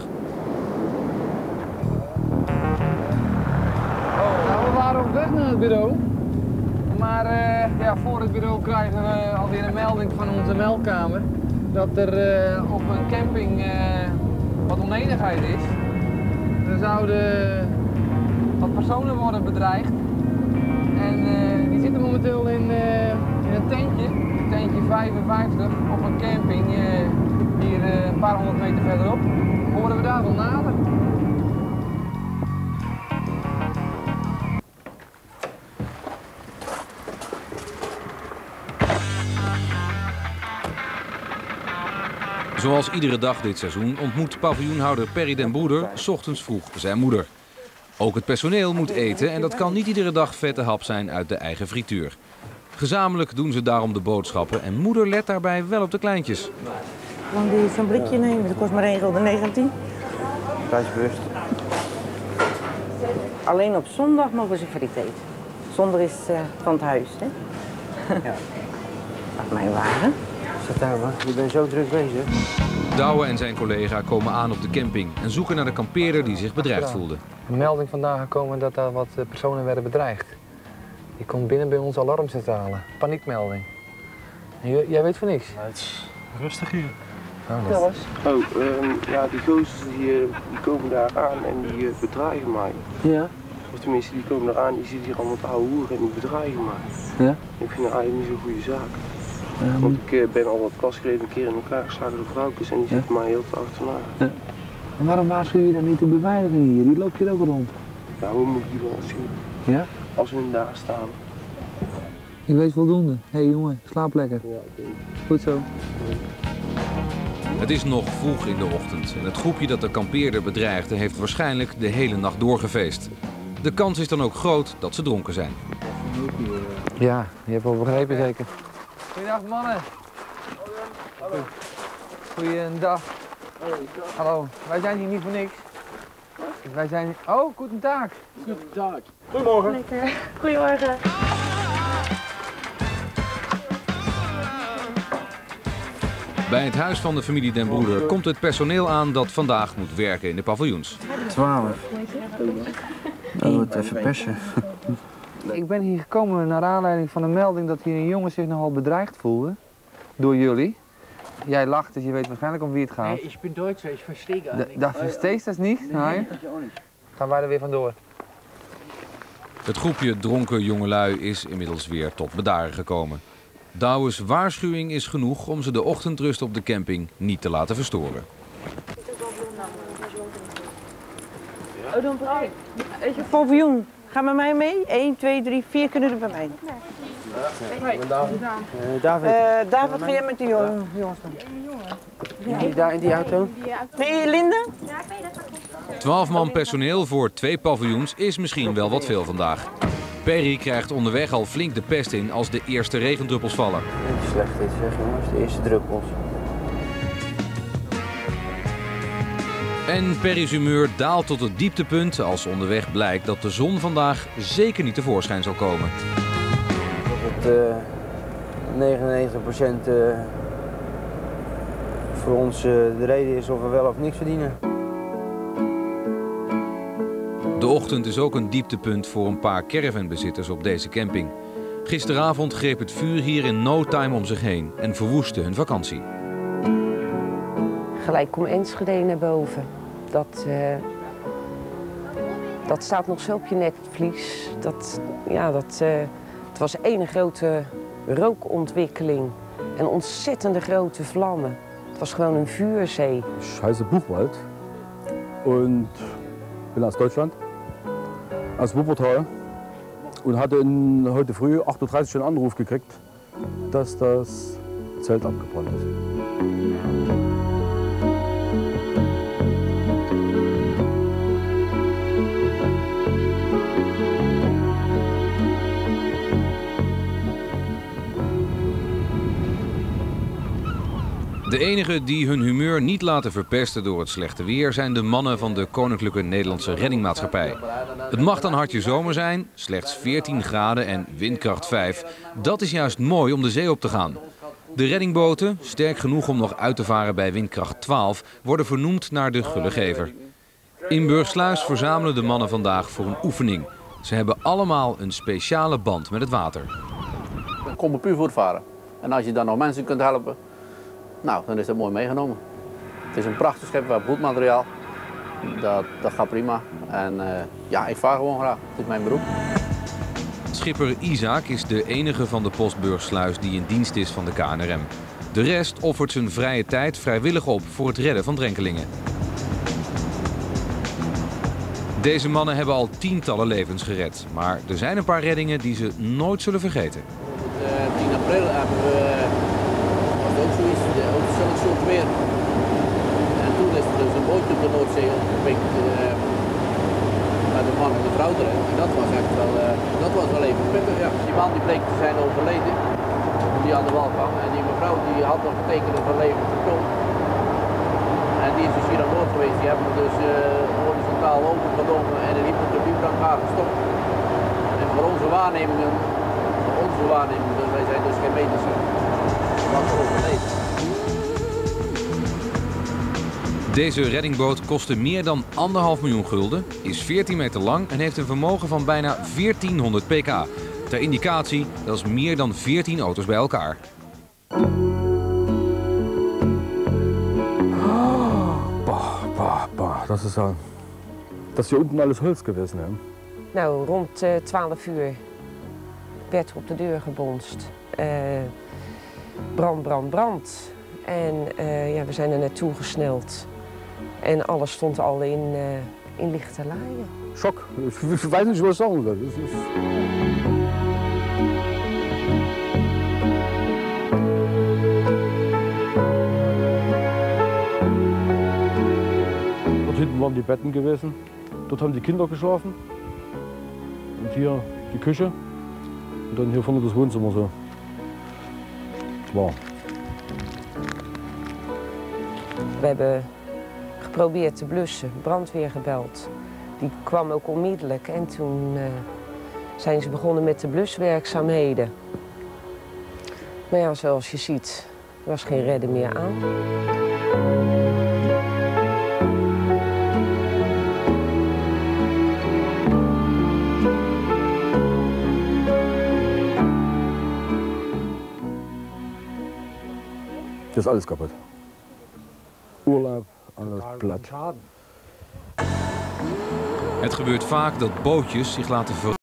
Nou, we waren op weg naar het bureau. Maar ja, voor het bureau krijgen we alweer een melding van onze meldkamer dat er op een camping wat onenigheid is. Er zouden wat personen worden bedreigd. En die zitten momenteel in een tentje 55, op een camping hier een paar honderd meter verderop. Horen we daar wel nader. Zoals iedere dag dit seizoen ontmoet paviljoenhouder Perry den Broeder 's ochtends vroeg zijn moeder. Ook het personeel moet eten en dat kan niet iedere dag vette hap zijn uit de eigen frituur. Gezamenlijk doen ze daarom de boodschappen en moeder let daarbij wel op de kleintjes. Gewoon die zo'n blikje nemen, dat kost maar 1,19 gulden. Prijsbewust. Alleen op zondag mogen ze friet eten. Zondag is van het huis, hè? Ja. Laat mij waren. Je bent zo druk bezig. Douwe en zijn collega komen aan op de camping en zoeken naar de kampeerder die zich bedreigd voelde. Een melding vandaag gekomen dat daar wat personen werden bedreigd. Die komt binnen bij onze alarmcentrale. Paniekmelding. En jij weet van niks? Nee, het is rustig hier. Vertel eens. Ja, die gozers die komen daar aan en die bedreigen mij. Ja. Of tenminste, die komen eraan, die zitten hier allemaal te ouwe hoeren en die bedreigen mij. Ja. Ik vind dat eigenlijk niet zo'n goede zaak. Want ik ben al wat vastgereden een keer in elkaar geslagen door vrouwtjes en die zitten mij heel te achterna. Ja. En waarom waarschuw je dan niet de beveiliging hier? Die loopt hier ook rond. Ja, hoe moet ik die wel zien? Ja? Als we daar staan. Ik weet voldoende. Hé jongen, slaap lekker. Ja, goed zo. Het is nog vroeg in de ochtend en het groepje dat de kampeerder bedreigde heeft waarschijnlijk de hele nacht doorgefeest. De kans is dan ook groot dat ze dronken zijn. Ja, je hebt wel begrepen zeker. Goeiedag mannen. Goeiedag. Hallo, wij zijn hier niet voor niks. Wij zijn... Oh, goedendag. Goedendag. Goedemorgen. Lekker. Goedemorgen. Bij het huis van de familie Den Broeder komt het personeel aan dat vandaag moet werken in de paviljoens. 12. Oh, wat even persen. Ik ben hier gekomen naar aanleiding van een melding dat hier een jongen zich nogal bedreigd voelde. Door jullie. Jij lacht, dus je weet waarschijnlijk om wie het gaat. Nee, ik ben Duitser, ik verstehe gar nichts. Dat versteest dat niet? Nee. Gaan wij er weer vandoor. Het groepje dronken jongelui is inmiddels weer tot bedaren gekomen. Douwe's waarschuwing is genoeg om ze de ochtendrust op de camping niet te laten verstoren. Paviljoen, ga met mij mee. 1, 2, 3, 4 kunnen er bij mij. David, ga jij met die jongens dan? Daar in die auto? Nee, Linda? 12 man personeel voor 2 paviljoens is misschien wel wat veel vandaag. Perry krijgt onderweg al flink de pest in als de eerste regendruppels vallen. Slecht dit zeg jongens, de eerste druppels. En Perry's humeur daalt tot het dieptepunt als onderweg blijkt dat de zon vandaag zeker niet tevoorschijn zal komen. Dat het 99% voor ons de reden is of we wel of niks verdienen. De ochtend is ook een dieptepunt voor een paar caravanbezitters op deze camping. Gisteravond greep het vuur hier in no time om zich heen en verwoestte hun vakantie. Gelijk kom Enschede naar boven. Dat staat nog zo op je netvlies. Het was één grote rookontwikkeling en ontzettende grote vlammen. Het was gewoon een vuurzee. Ich heiße Buchwald und bin aus Deutschland, aus Wuppertal und hatte heute früh 8:30 Uhr einen Anruf gekriegt, dass das Zelt abgebrannt ist. De enigen die hun humeur niet laten verpesten door het slechte weer zijn de mannen van de Koninklijke Nederlandse Reddingmaatschappij. Het mag dan hartje zomer zijn, slechts 14 graden en windkracht 5. Dat is juist mooi om de zee op te gaan. De reddingboten, sterk genoeg om nog uit te varen bij windkracht 12, worden vernoemd naar de gullegever. In Burgsluis verzamelen de mannen vandaag voor een oefening. Ze hebben allemaal een speciale band met het water. Ik kom puur voor het varen. En als je dan nog mensen kunt helpen, nou, dan is dat mooi meegenomen. Het is een prachtig schip, we hebben goed materiaal. Dat gaat prima. En ja, ik vaar gewoon graag. Het is mijn beroep. Schipper Isaac is de enige van de post Burgsluis die in dienst is van de KNRM. De rest offert zijn vrije tijd vrijwillig op voor het redden van drenkelingen. Deze mannen hebben al tientallen levens gered. Maar er zijn een paar reddingen die ze nooit zullen vergeten. 10 april hebben we ook zoiets, ook zulk soort weer. En toen is er dus een bootje op de Noordzee opgepikt met een man en een vrouw erin. En dat was echt wel even pittig. Ja. Die man die bleek te zijn overleden, die aan de wal kwam. En die mevrouw die had nog tekenen van leven vertoond. En die is dus hier aan boord geweest. Die hebben we dus horizontaal overgenomen en in hypothermiebrancard gestopt. En voor onze waarnemingen, wij zijn dus geen medici, was er overleden. Deze reddingboot kostte meer dan 1,5 miljoen gulden, is 14 meter lang en heeft een vermogen van bijna 1400 pk. Ter indicatie, dat is meer dan 14 auto's bij elkaar. Das ist hier unten alles Holz gewesen, hè? Nou, rond 12 uur werd er op de deur gebonst. Brand. En ja, we zijn er naartoe gesneld. En alles stond al in lichte laaien. Schock. Ich weiß nicht, was ich sagen soll. Dort hinten waren die Betten gewesen. Dort haben die Kinder geschlafen. Und hier die Küche. Und dann hier vorne das Wohnzimmer so. Wow. We hebben geprobeerd te blussen, brandweer gebeld. Die kwam ook onmiddellijk en toen zijn ze begonnen met de bluswerkzaamheden. Maar ja, zoals je ziet, er was geen redden meer aan. Das ist alles kaputt. Urlaub, alles platt. Het gebeurt vaak dat bootjes zich laten ver...